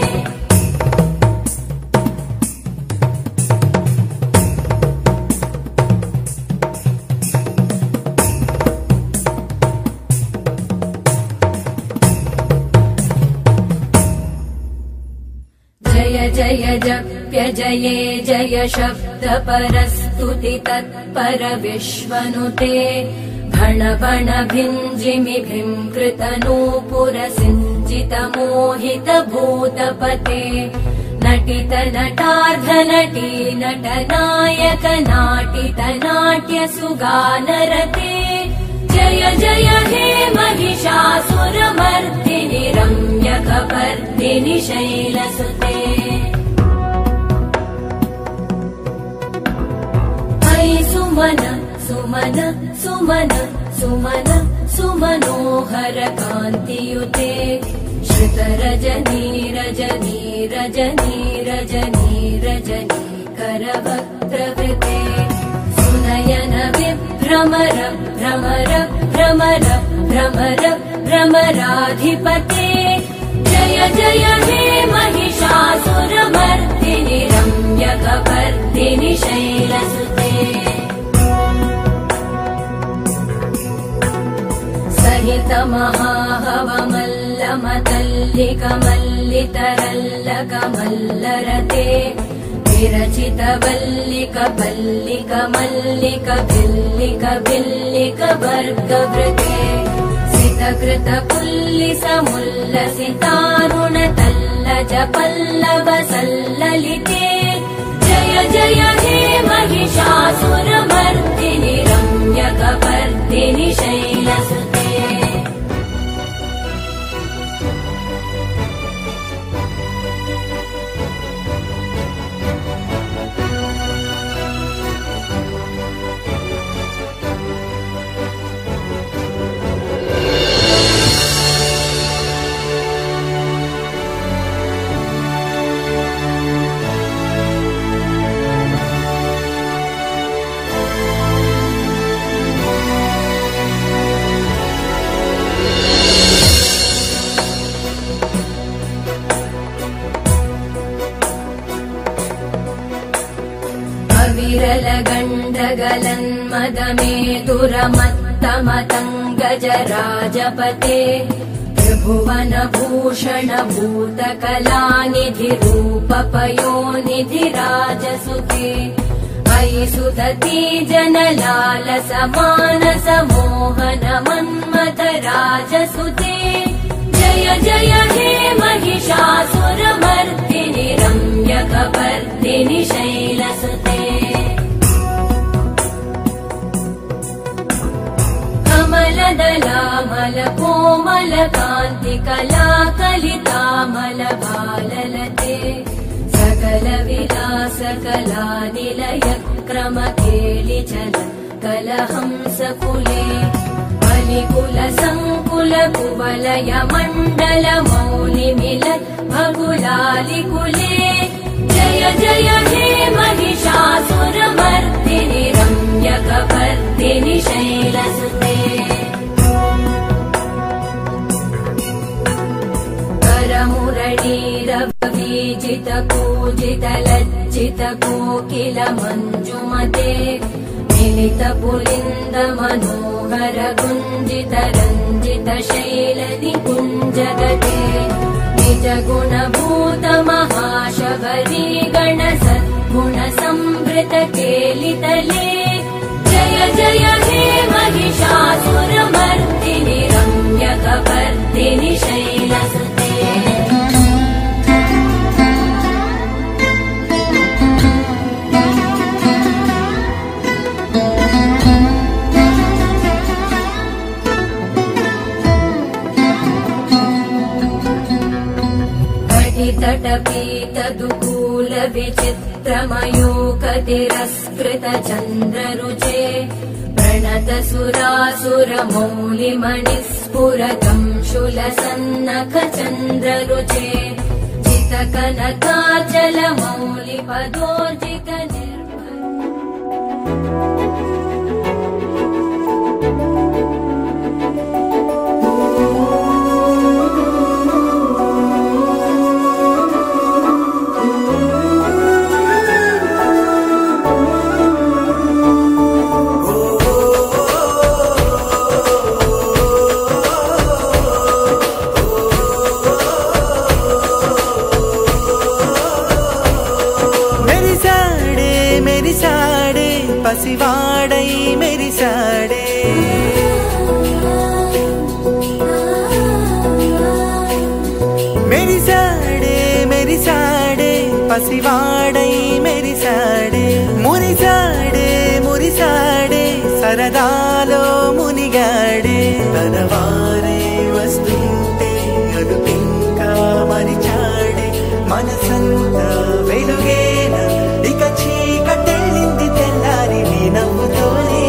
जय जप्य जये जय शब्द परस्तुति तत्पर विश्वनुते भण भण भिञ्जिमि भिङ्कृत नूपुर सिञ्चित मोहित भूतपते नटित नटार्ध नटी नट नायक नाटित नाट्य सुगानरते जय जय हे महिषासुरमर्दिनि रम्यकपर्दिनि शैलसुते सुमन सुमन सुमन सुमन सुमनोहर कान्तियुते श्रुत रजनी रजनी रजनी रजनी रजनी करवक्त्रवृते सुनयन विभ्रमर भ्रमर भ्रमर भ्रमर भ्रमराधिपते जय जय हे महिषासुरमर्दिनि रम्यकपर्दिनि शैलसुते सहित महाहवमल्लमतल्लिकमल्लितरल्लकमल्लरते विरचित वल्लिक पल्लिक मल्लिक भिल्लिक भिल्लिक वर्गवृते सितकृत पुल्लिस मुल्लसितारुण तल्लज पल्लव सल्ललिते जय जय हे महिषासुरमर्दिनि रम्यकपर्दिनि शैलसुते विरलगण्डगलन्मदमेतुरमत्तमतङ्गजराजपते त्रिभुवनभूषण भूतकलानिधिरूपपयोनिधिराजसुते अयि सुदती जनलालस मानस मोहन मन्मथ राजसुते जय जय हे महिषासुरमर्दिनि रम्यक रम्यकपर्दिनि शैलसुते कमलदलामलकोमलकान्तिकलाकलितामलभाललते सकलविलासकला निलयक्रमकेलिचल कलहंसकुले बलिकुलसङ्कुलकुवलय मण्डलमौलिमिलत् भगुलालिकुले जय जय हे महिषासुरमर्दिनि रम्यकपर्दिनि शैलसुते करमुरलीरववीजितपूजितलज्जितकोकिल मञ्जुमते मिलितपुलिन्द मनोहर गुञ्जित रञ्जित शैलनिकुञ्जगते निज गुणभूत महाशबरी गण सद्गुण संवृत केलितले जय जय हे महिषासुरमर्दिनि रम्यकपर्दिनि शैलसुते तटपीतदुकूल विचित्रमयूकतिरस्कृत चन्द्ररुचे प्रणत सुरासुरमौलिमणिस्फुरतं शूलसन्नख चन्द्ररुचे चितकनकाचल मौलिपदोर्जित पसिवाडै मेरी साडे मेरी साडे मेरी साडे पसिवाडै मेरी साडे मुरी साडे मुरी साडे सरदालो मुनिगाडे तनवारे वस्तुंटे अदुपिंका मरिचाडे मनसंता वेलुगेना इक चीकटेल्लिंदी తెల్లారి నీ నవ్వుతోనే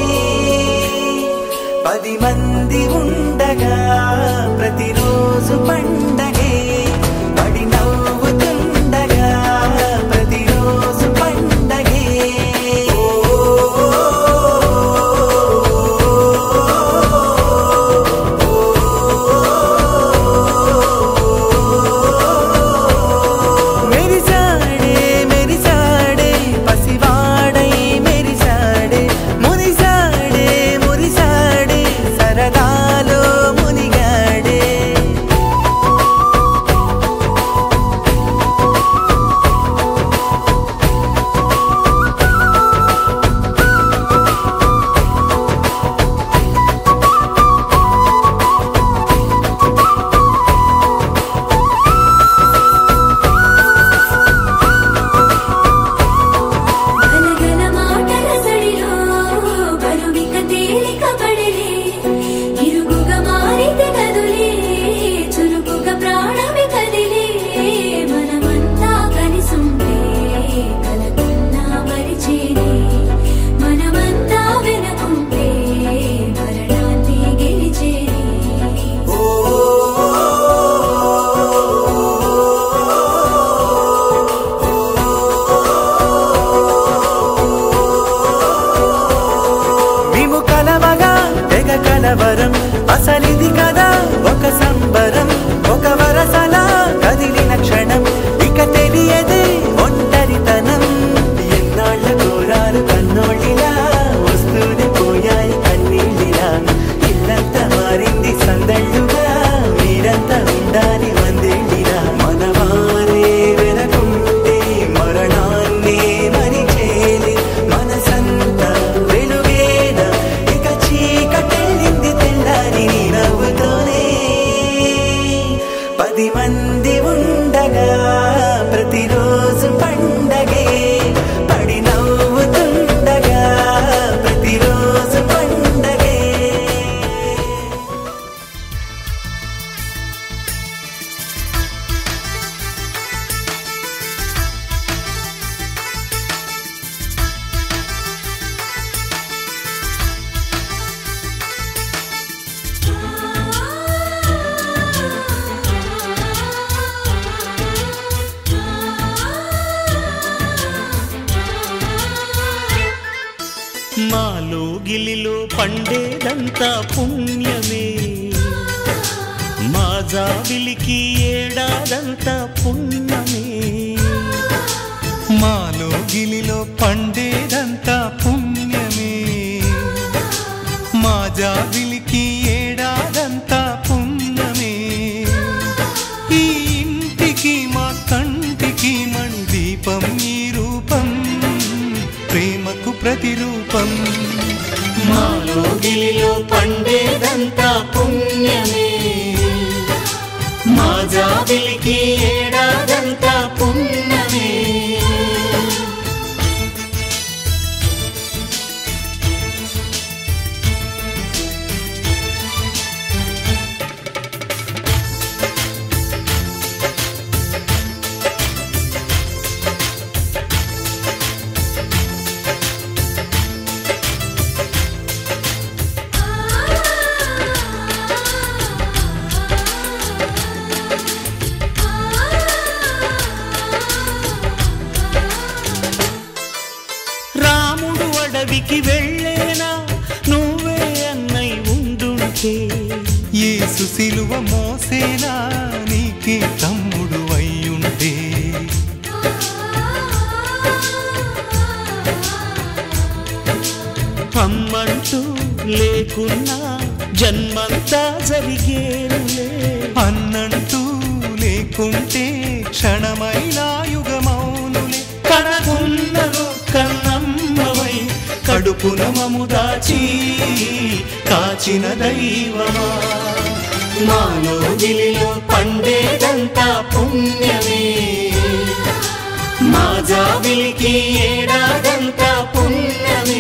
పది మంది ఉండగా ప్రతిరోజు పండగే పడి నవ్వుతుండగా ప్రతిరోజు పండగే मेरी साडे मेरी साडे पसिवाडै मेरी साडे मुरी साडे मुरी साडे सरदालो मुनिगाडे పండేదంతా పుణ్యమే మా జాబిలికి ఏడాదంతా పుణ్యమే మాలో గిలిలో పండేదంతా పుణ్యమే మా జాబిలికి ఏడాదంతా పుణ్యమే ఈ ఇంటికి మా కంటికి మణి దీపం ఈ రూపం ప్రేమకు ప్రతిరూపం మాలో గిలిలో పండేదంతా పుణ్యమే మా జాబిలికి ఏడాదంతా పుణ్యమే అడవికి వెళ్ళేనా నువ్వే అన్నై ఉండుంటే యేసు సిలువ మోసేనా నీకే తమ్ముడు అయ్యుంటే అమ్మంటూ లేకున్నా జన్మంతా జరిగేనులే అన్నంటూ లేకుంటే క్షణమైనా యుగమౌనులే కనకున్నను కన్నమ్మవై కడుపున మము దాచి కాచిన దైవమా మాలో గిలిలో పండేదంతా పుణ్యమే మా జాబిలికి ఏడాదంతా పుణ్యమే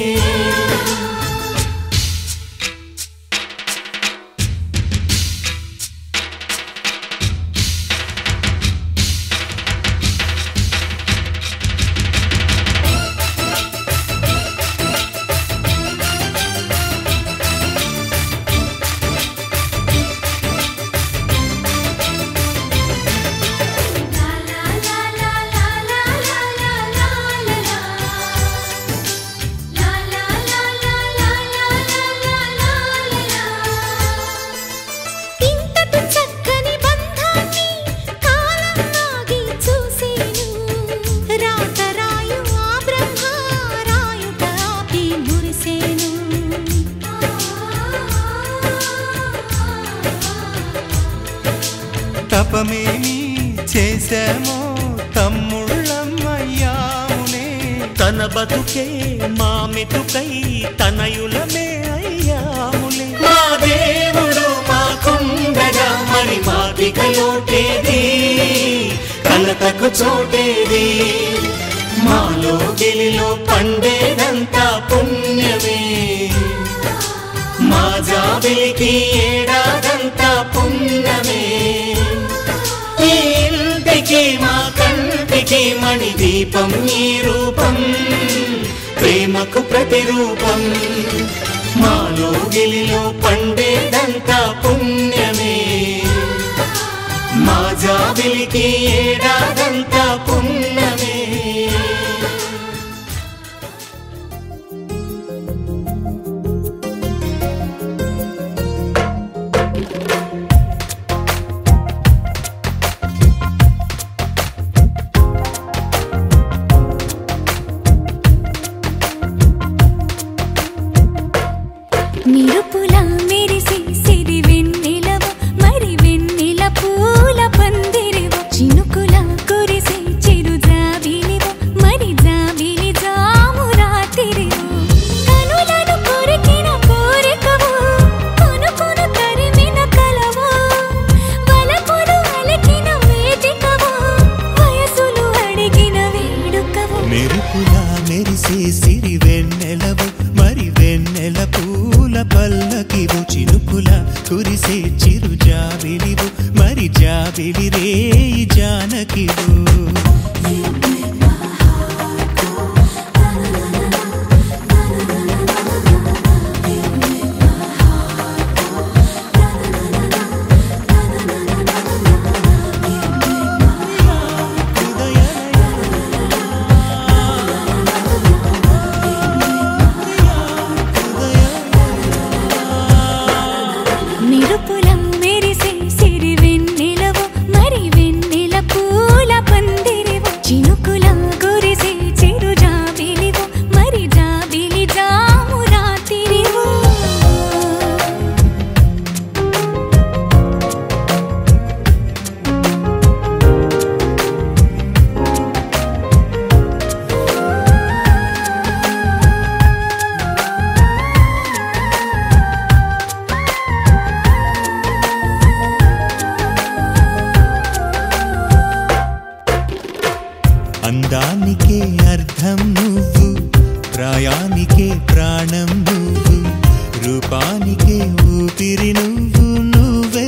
తపమేమి చేశామో తమ్ముళ్ళమ్మయ్యామునే తన బతుకే మా మెతుకై తనయులమే అయ్యాములే మా దేవుడు మాకుండగా మరి మాదిక లోటేది కలతకు చోటేది మాలో గిలిలో పండేదంతా పుణ్యమే మా జాబిలికి ఏడాదంతా పుణ్యమే ఈ ఇంటికి మా కంటికి మణి దీపం ఈ రూపం ప్రేమకు ప్రతిరూపం మాలో గిలిలో పండేదంతా పుణ్యమే మా జాబిలికి ఏడాదంతా పుణ్యమే నిరుపుల మెరిసి సిరి వెన్నెలవు మరి వెన్నెల పూల పందిరివు చినుకుల కురిసి చిరుజ అందం నువ్వు, ప్రాయానికే ప్రాణం నువ్వు, రూపానికే ఊపిరి నువ్వు నువ్వే.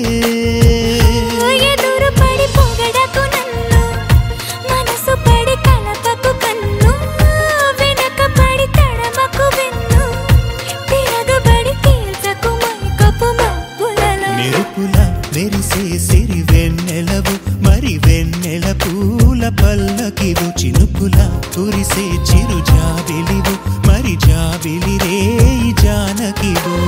ఎదురు పడి పొగడకు నన్ను, మనసు పడి కలపకు కన్ను, వెనక పడి తడమకు వెన్ను, తిరగబడి తీర్చకు మైకపు మబ్బులలో. మెరుపుల మెరిసే సిరి వెన్నెలవు, మరి వెన్నెల పూల పల్లకివు, చినుకుల కురిసే చిరు జాబిలివు, మరి జాబిలి రేయి జానకివు.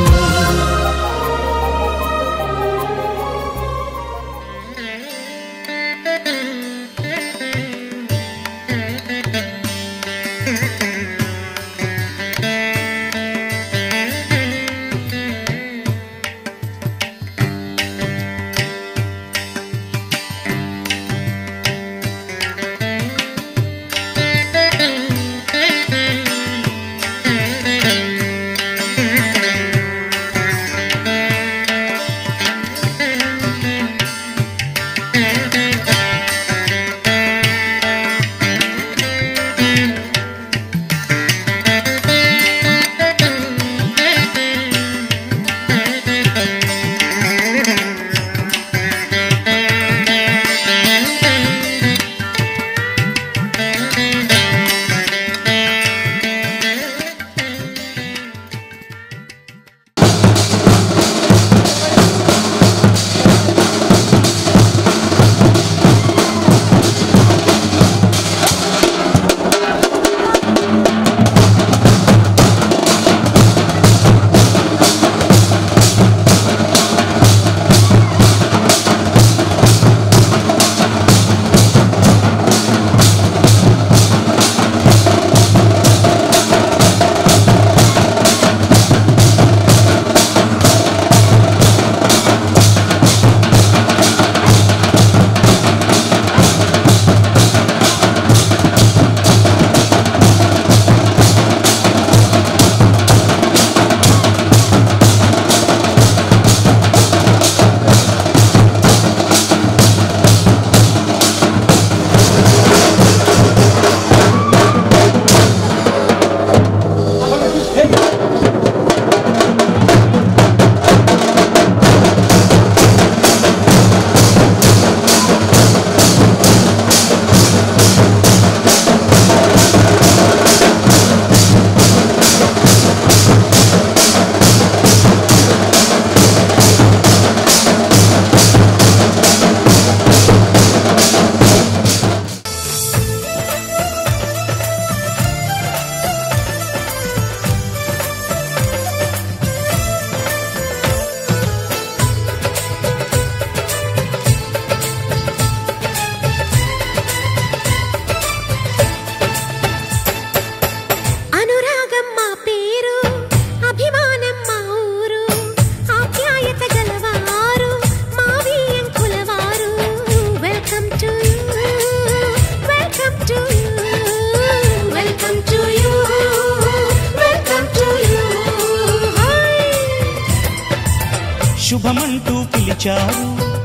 శుభమంటూ పిలిచారు,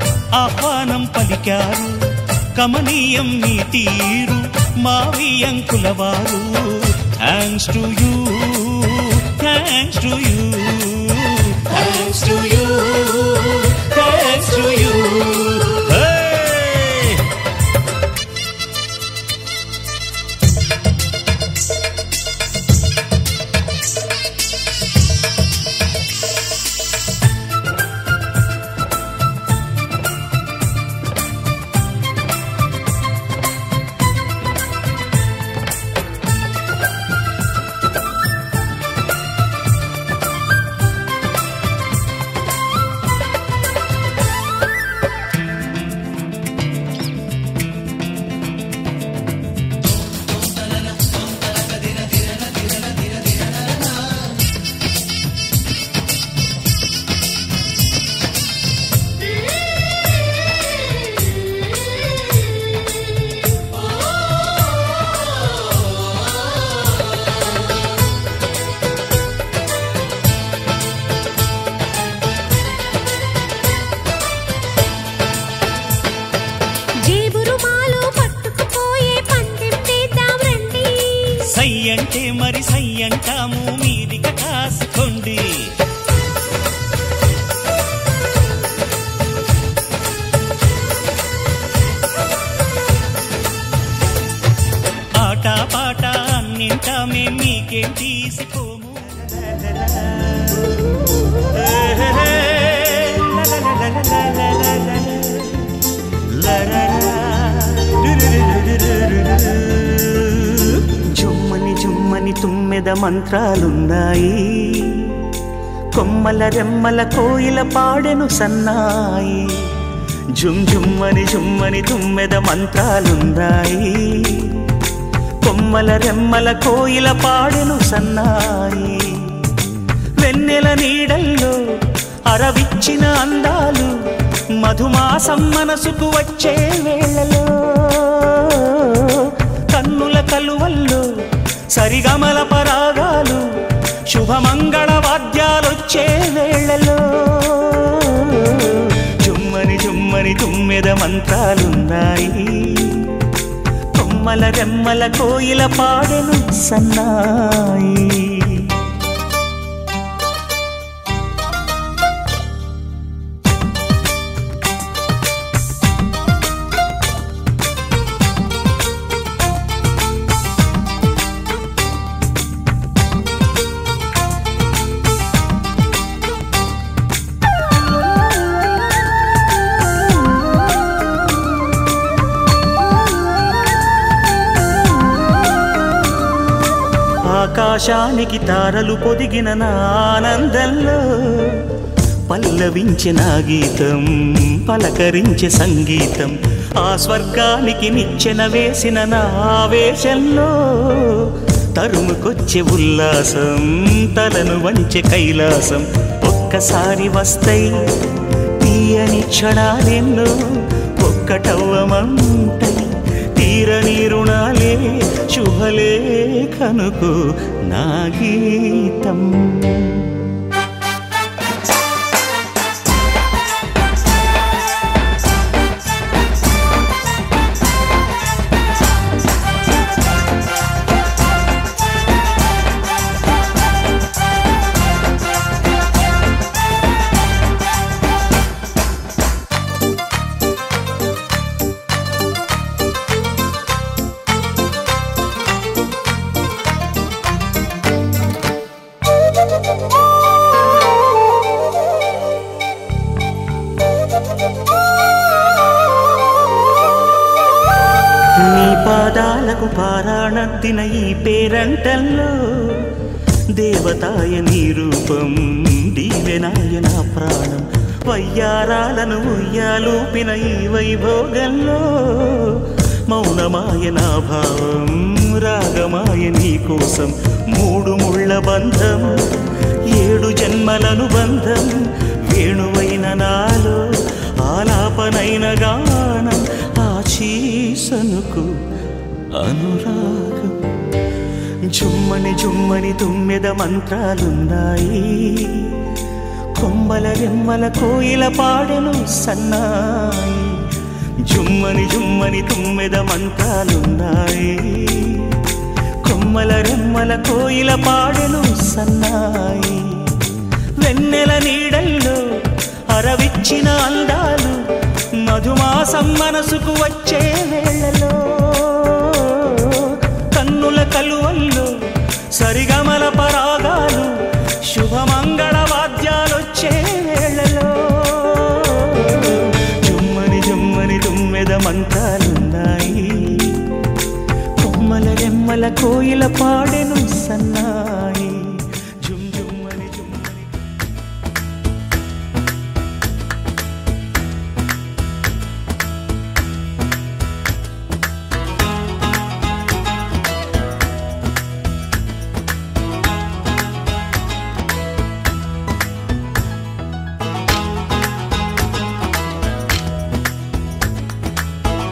ఆహ్వానం పలికారు, కమనీయం నీ తీరు మావియంకుల వారు. Thanks to you, thanks to you, thanks to you, thanks to you. అంటే మరి సై అంటాము మీదిక కాసుకోండి. ఆట పాట అన్నింటా మేం మీకేం తీసుకోము. జుమ్మని జుమ్మని తుమ్మెద మంత్రాలున్నాయి, కొమ్మల రెమ్మల కోయిల పాడెను సన్నాయి. జుమ్ జుమ్మని జుమ్మని తుమ్మెద మంత్రాలున్నాయి, కొమ్మల రెమ్మల కోయిల పాడెను సన్నాయి. వెన్నెల నీడల్లో అరవిచ్చిన అందాలు మధుమాసం మనసుకు వచ్చే వేళలో, కన్నుల కలువల్లో సరిగమల పరాగాలు శుభమంగళ వాద్యాలొచ్చే వేళలో. జుమ్మని జుమ్మని తుమ్మెద మంత్రాలున్నాయి, కొమ్మల రెమ్మల కోయిల పాడెను సన్నాయి. ఆకాశానికి తారలు పొదిగిన నా ఆనందంలో పల్లవించే నా గీతం, పలకరించే సంగీతం. ఆ స్వర్గానికి నిచ్చెన వేసిన నా ఆవేశంలో తరుముకొచ్చే ఉల్లాసం, తలను వంచే కైలాసం. ఒక్కసారి వస్తాయి తీయని క్షణాలెన్నో, ఒక్కటవ్వమంటాయి తీరని రుణాలే. శుభలేఖనుకు నా గీతం. నీ పాదాలకు పారాణద్దిన ఈ పేరంటల్లో దేవతాయ నీ రూపం, దీవెనాయ నా ప్రాణం. వయ్యారాలను ఉయ్యాలూపిన ఈ వైభోగంలో మౌనమాయ నా భావం, రాగమాయ నీ కోసం. మూడు ముళ్ళ బంధం, ఏడు జన్మలను బంధం, వేణువైన నాలో ఆలాపనైన గానం. ఆశీసనుకు అనురాగం. జుమ్మని జుమ్మని తుమ్మెద మంత్రాలున్నాయి, కొమ్మల రెమ్మల కోయిల పాడెను సన్నాయి. జుమ్మని జుమ్మని తుమ్మెద మంత్రాలున్నాయి, కొమ్మల రెమ్మల కోయిల పాడెను సన్నాయి. వెన్నెల నీడల్లో అరవిచ్చిన అందాలు మధుమాసం మనసుకు వచ్చే వేళలో, కన్నుల కలువల్లో సరిగమల పరాగాలు శుభమంగళ వాద్యాలొచ్చే వేళలో. జుమ్మని జుమ్మని తుమ్మెద మంత్రాలున్నాయి, కొమ్మల రెమ్మల కోయిల పాడెను సన్నాయి. జుమ్ జుమ్మని జుమ్మని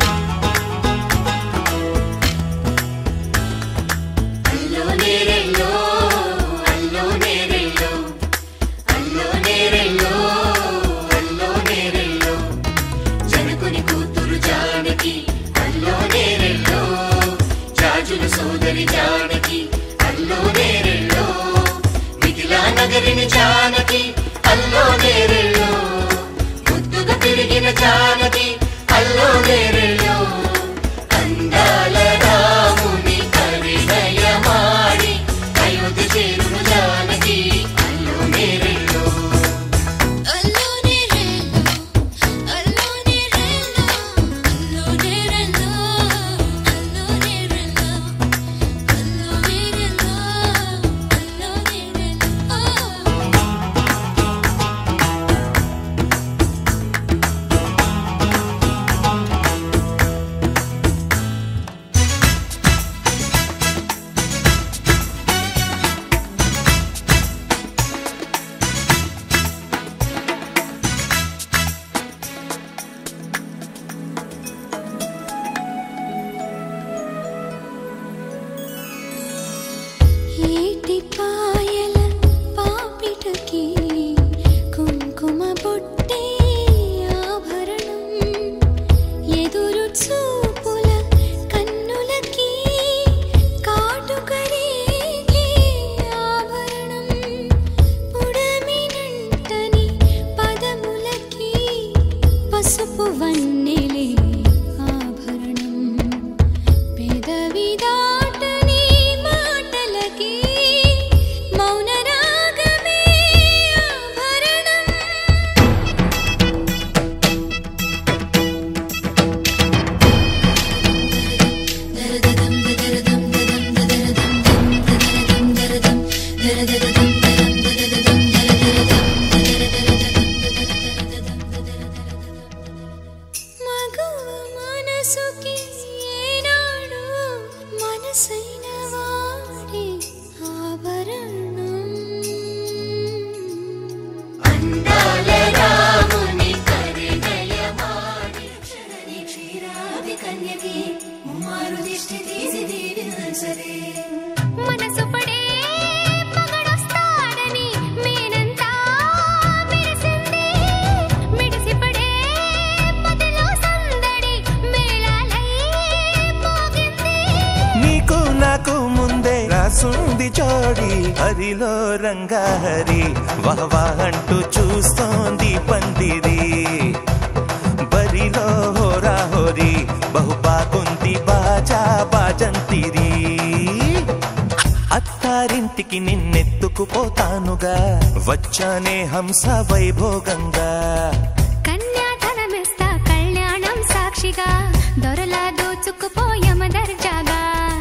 Hello, జోడి హరిలో రంగాహరి వహవా అంటూ చూస్తోంది పందిరి బరిలో హోరా హోరి బహు బాగుంది బాజా బాజంతిరి అత్తారింటికి నిన్నెత్తుకుపోతానుగా వచ్చానే హంస వైభోగంగా కన్యాధనమిస్తా కళ్యాణం సాక్షిగా దొరలా దోచుకుపోయమ దర్జాగా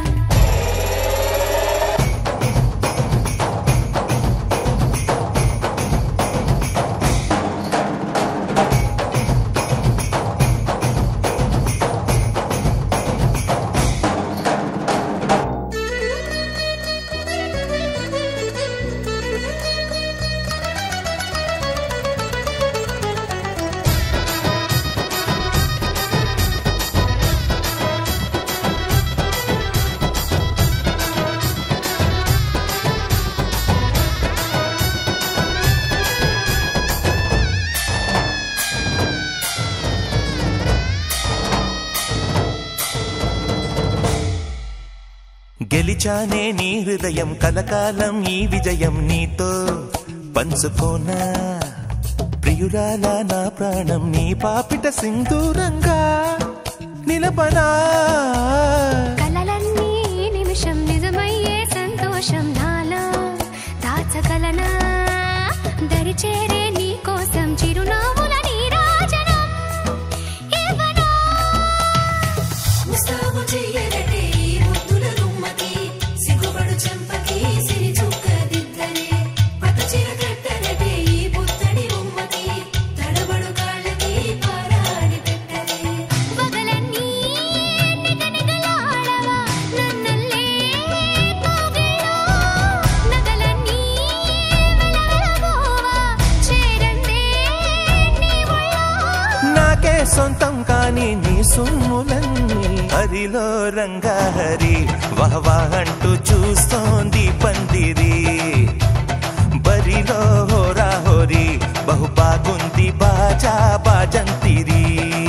గెలిచానే నీ హృదయం కలకాలం ఈ విజయం నీతో పంచుకోనా ప్రియురాల నా ప్రాణం నీ పాపిట సింధూరంగా నిలబడా కలలన్నీ నిమిషం నిజమయ్యే సంతోషం నాలో దాచగలనా దరిచేరే నీ కోసం చిరునవ్వుల నీరాజనం ఇవ్వనా ముస్తాబు చెయ్యరటే ఈ ముద్దుల గుమ్మకి సిగ్గుపడు చెంపకి సిరి చుక్క దిద్దరే పట్ట చీర కట్టరటే ఈ బుత్తడి బొమ్మకి తడబడు కాళ్ళకి పారాడి పెట్టరే పగలన్నీ నిగనిగలాడవా నన్నల్లే కోగిలో నగలన్నీ వెలవెలబోవా చేరందే నీ ఒళ్ళో నాకే సొంతం కాని నీ సొమ్ములన్నీ హరిలో రంగాహరి వహవా అంటూ చూస్తోంది పందిరి బరిలో హోరా హోరి బహు బాగుంది బాజా బాజంతిరి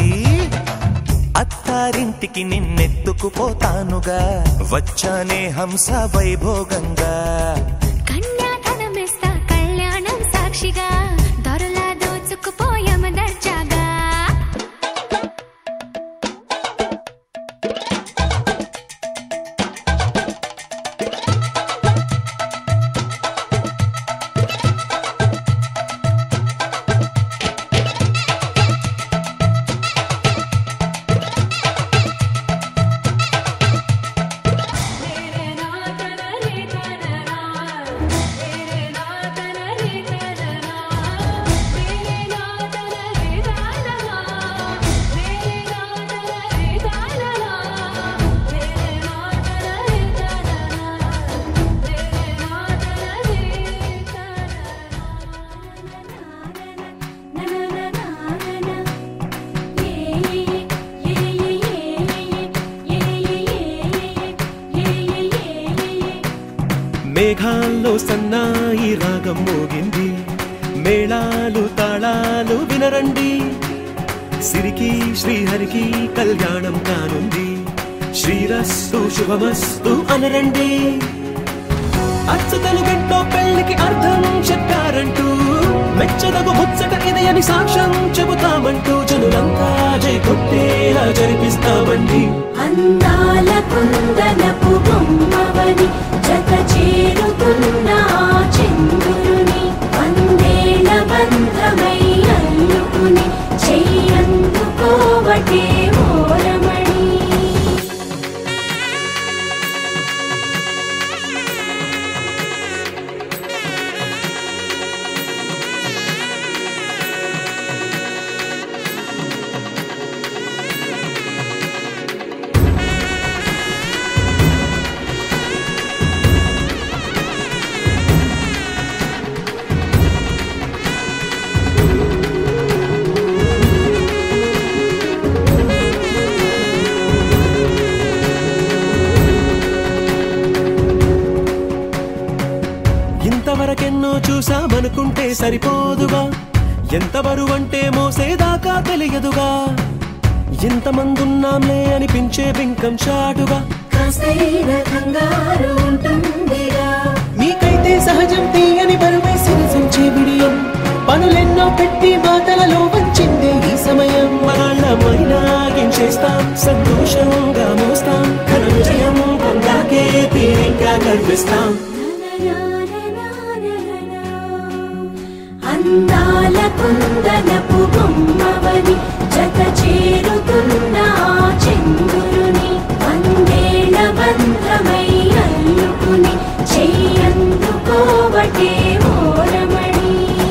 అత్తారింటికి నిన్నెత్తుకుపోతానుగా వచ్చానే హంస వైభోగంగా కన్యాధనమిస్తా కళ్యాణం సాక్షిగా దొరలా దోచుకుపోయమ దర్జాగా మేఘాల్లో సన్నాయి రాగం మోగింది మేళాలు తాళాలు వినరండి సిరికి శ్రీహరికి కళ్యాణం కానుంది శ్రీరస్తు శుభమస్తు అనరండి అచ్చు తెలుగింటో పెళ్లికి అర్థం చెప్పారంటూ మెచ్చదగు ముచ్చట ఇది అని సాక్ష్యం చెబుతామంటూ జనులంతా జై కొట్టేలా జరిపిస్తామండి అందాల కుందనపు బొమ్మవని జత చేరుతున్న ఆ చంద్రుని వందేళ్ల బంధమై అల్లుకుని చెయ్యందుకోవటే ఓరమణి ఇంతవరకెన్నో చూసామనుకుంటే సరిపోదుగా ఎంత బరువంటే మోసేదాకా తెలియదుగా ఇంతమందున్నాంలే అనిపించే బింకం చాటుగా కాస్తైన కంగారు ఉంటుందిగా. నీకైతే సహజం తీయని బరువై సిరిసించే బిడియం, పనులెన్నో పెట్టి మాటలలో వంచిందే ఈ సమయం. వాళ్ళమైనా ఏం చేస్తాం, సంతోషంగా మోస్తాం, ఘన విజయం పొందాకే తీరిగ్గా కనిపిస్తాం. అందాల కుందనపు బొమ్మవని జత చేరుతున్న ఆ చంద్రుని వందేళ్ల బంధమై అల్లుకుని చెయ్యందుకోవటే ఓరమణి.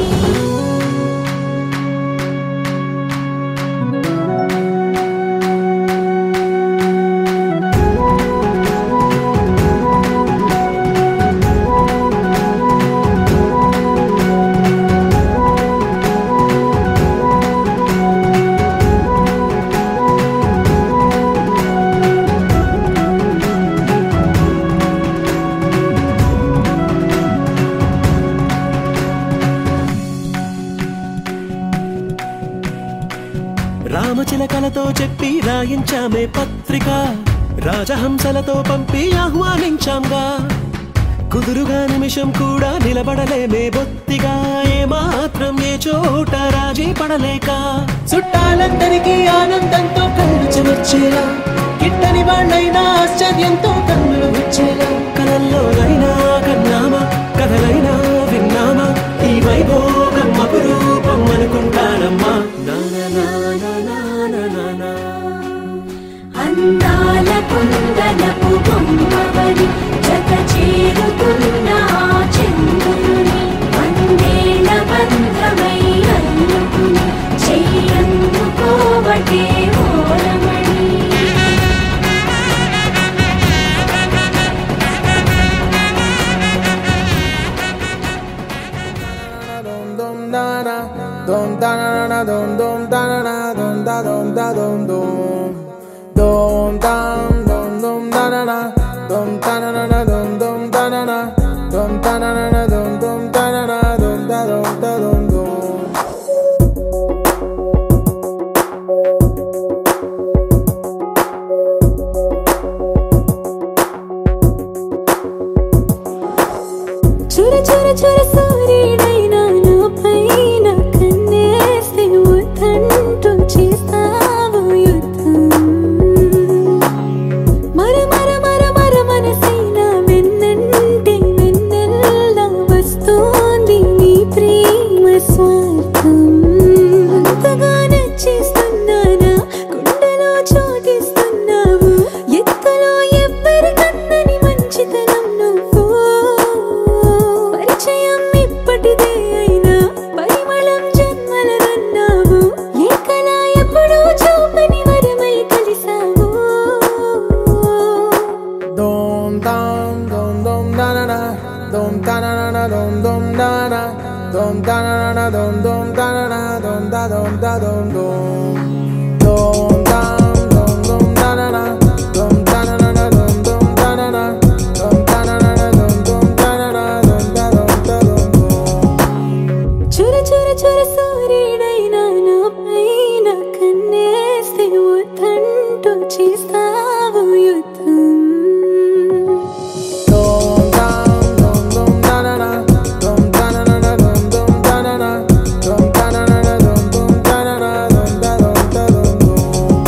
రామచిలకలతో చెప్పి రాయించామే పత్రిక, రాజహంసలతో పంపి ఆహ్వానించాంగా. కుదురుగా నిమిషం కూడా నిలబడలేమే బొత్తిగా, ఏ మాత్రం ఏ చోట రాజీ పడలేక. చుట్టాలందరికీ ఆనందంతో కళ్ళు చెమర్చేలా, గిట్టని వాళ్ళైనా ఆశ్చర్యంతో కన్నులు విచ్చేలా. కలల్లోనైనా కన్నామా, కథలైనా విన్నామా, ఈ వైభోగం అపురూపం అనుకుంటానమ్మా. అందాల కుందనపు బొమ్మవని జత చేరుతున్న ఆ చంద్రుని వందేళ్ల బంధమై అల్లుకుని చెయ్యందుకోవటే ఓరమణి. Dum da na na dum dum da na na dum da dum da dum dum dum dum dum dum da na na dum da na na dum dum da na na dum da na na dum dum da na na dum da dum da dum dum. చుర చుర చుర సూర్యుడైనా నా పైన కన్నేస్తే వద్దంటూ చేస్తావు యుద్ధం. మర మర మర మర మనసైనా వెన్నంటే vanilla వస్తోంది నీ ప్రేమ స్వార్థం. అంతగా నచ్చేస్తున్నానా, గుండెలో చోటిస్తున్నావు, ఎత్తులో ఎవ్వరికన్నని మంచితనం నువ్వు. పరిచయం ఇప్పటిదే అయినా పరిమళం జన్మలదన్నావు, ఏ కళ ఎప్పుడూ చూపని వరమై కలిసావు. Dum dum dum dum da na na dum da na na dum dum da na dum da na na dum dum da na na dum da dum da dum dum dum dum dum dum da na na dum da na na dum dum da na na dum da na na dum dum da na na dum da dum da dum dum. చుర చుర చుర సూర్యుడైనా నా పైన కన్నేస్తే వద్దంటూ చేస్తావు యుద్ధం. Dum dum dum dum da na na dum da na na dum dum da na na dum da na na dum dum da na na dum da dum da dum dum.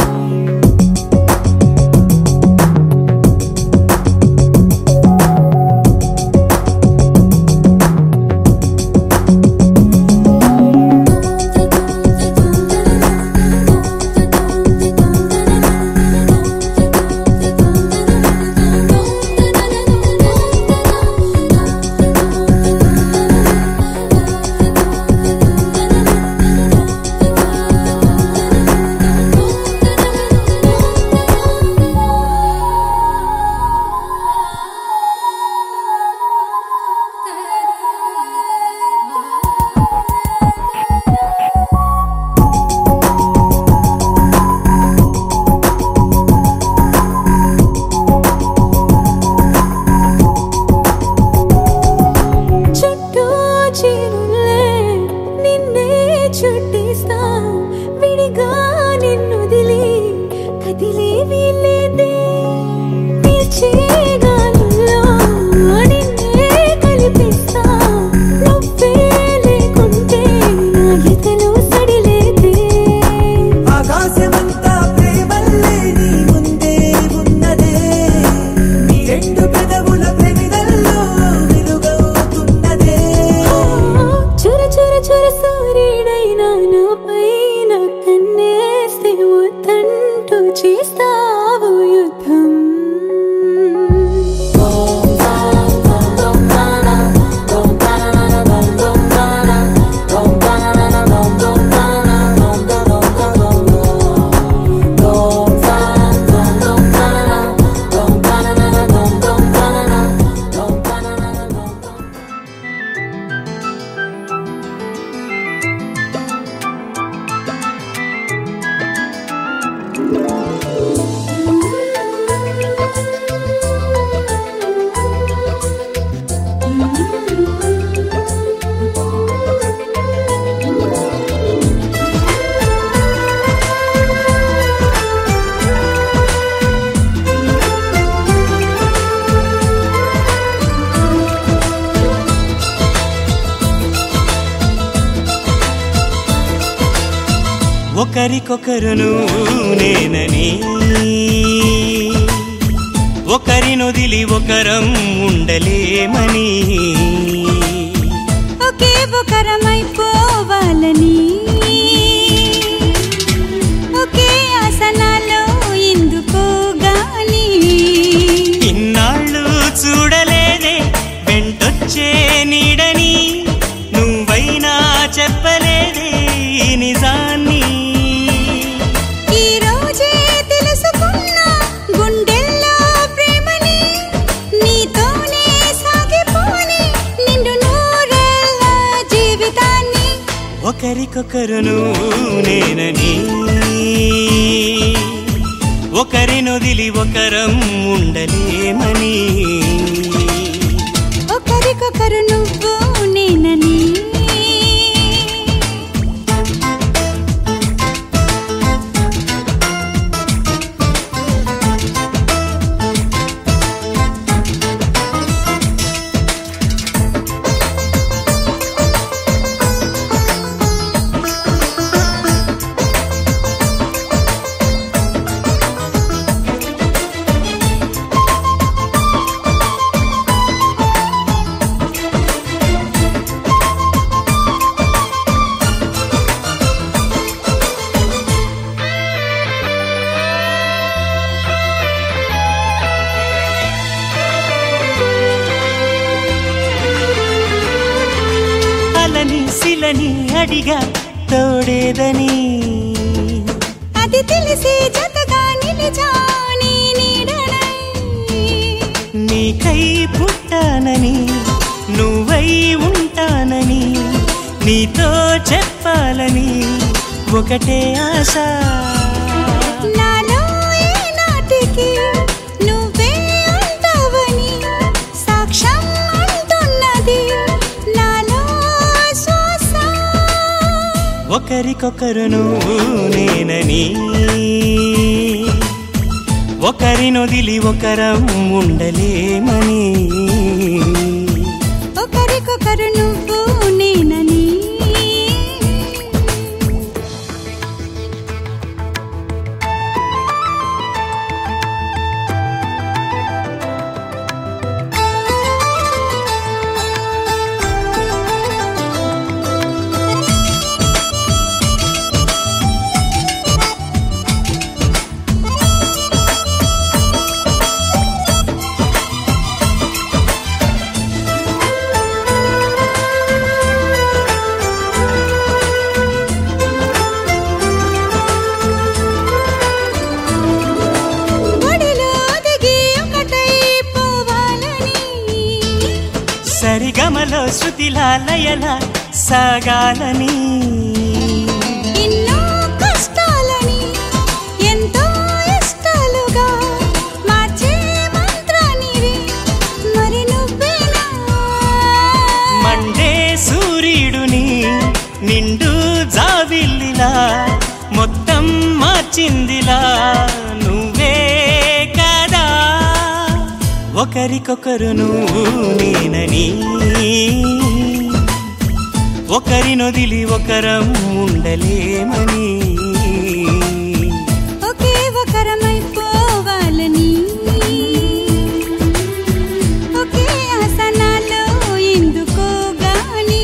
చేస్తావు యుద్ధం ఒకరికొకరును నేనని ఒకరినొదిలి ఒకరం ఉండలేమని ఒకే ఒకరమైపోవాలని ఒకే ఆసనాలో ఎందుకో గాని ఇన్నాళ్ళు చూడలేదే వెంటొచ్చే నీడని నువ్వైనా చెప్పలేదే నిజాన్ని ఒకరికొకరును నేనని ఒకరినొదిలి ఒకరం ఉండలేమని ఒకరికొకరు నువ్వు నేనని శిలని అడిగా తోడేదని అది తెలిసి జతగా నిలిచాని నీడనై నీకై పుట్టానని నువ్వై ఉంటానని నీతో చెప్పాలని ఒకటే ఆశ నాలో ఏనాటికి నువ్వే ఉంటావని సాక్ష్యం అంటున్నది ఒకరికొకరును నేనని ఒకరినొదిలి ఒకరం ఉండలేమని ఒకరికొకరు నువ్వు నేనని సరిగమలో శృతిలా లయలా సాగాలని ఎన్నో కష్టాలని ఎంతో ఇష్టాలుగా మార్చే మంత్రానివి మరి నువ్వేనా మండే సూర్యుడుని నిండు జావిల్లిలా మొత్తం మార్చిందిలా నువ్వే కదా ఒకరికొకరును నేనని ఒకరినొదిలి ఒకరం ఉండలేమని ఒకే ఒకరమైపోవాలని ఒకే ఆసనాలో ఎందుకో గాని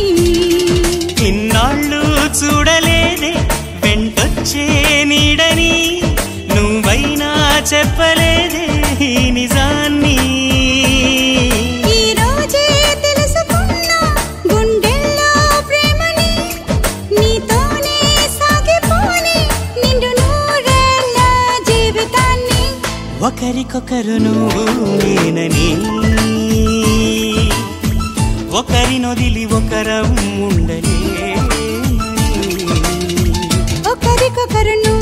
ఇన్నాళ్ళు చూడలేదే వెంటొచ్చే నీడని నువ్వైనా చెప్పలేదే ఈ నిజాన్ని ఈ రోజే తెలుసుకున్నా గుండెల్లో ప్రేమని నీతోనే సాగిపోని నిండు నూరేళ్ళ జీవితాన్ని ఒకరికొకరు నువ్వు నేనని ఒకరినొదిలి ఒకరం ఉండలే ఒకరికొకరు నువ్వు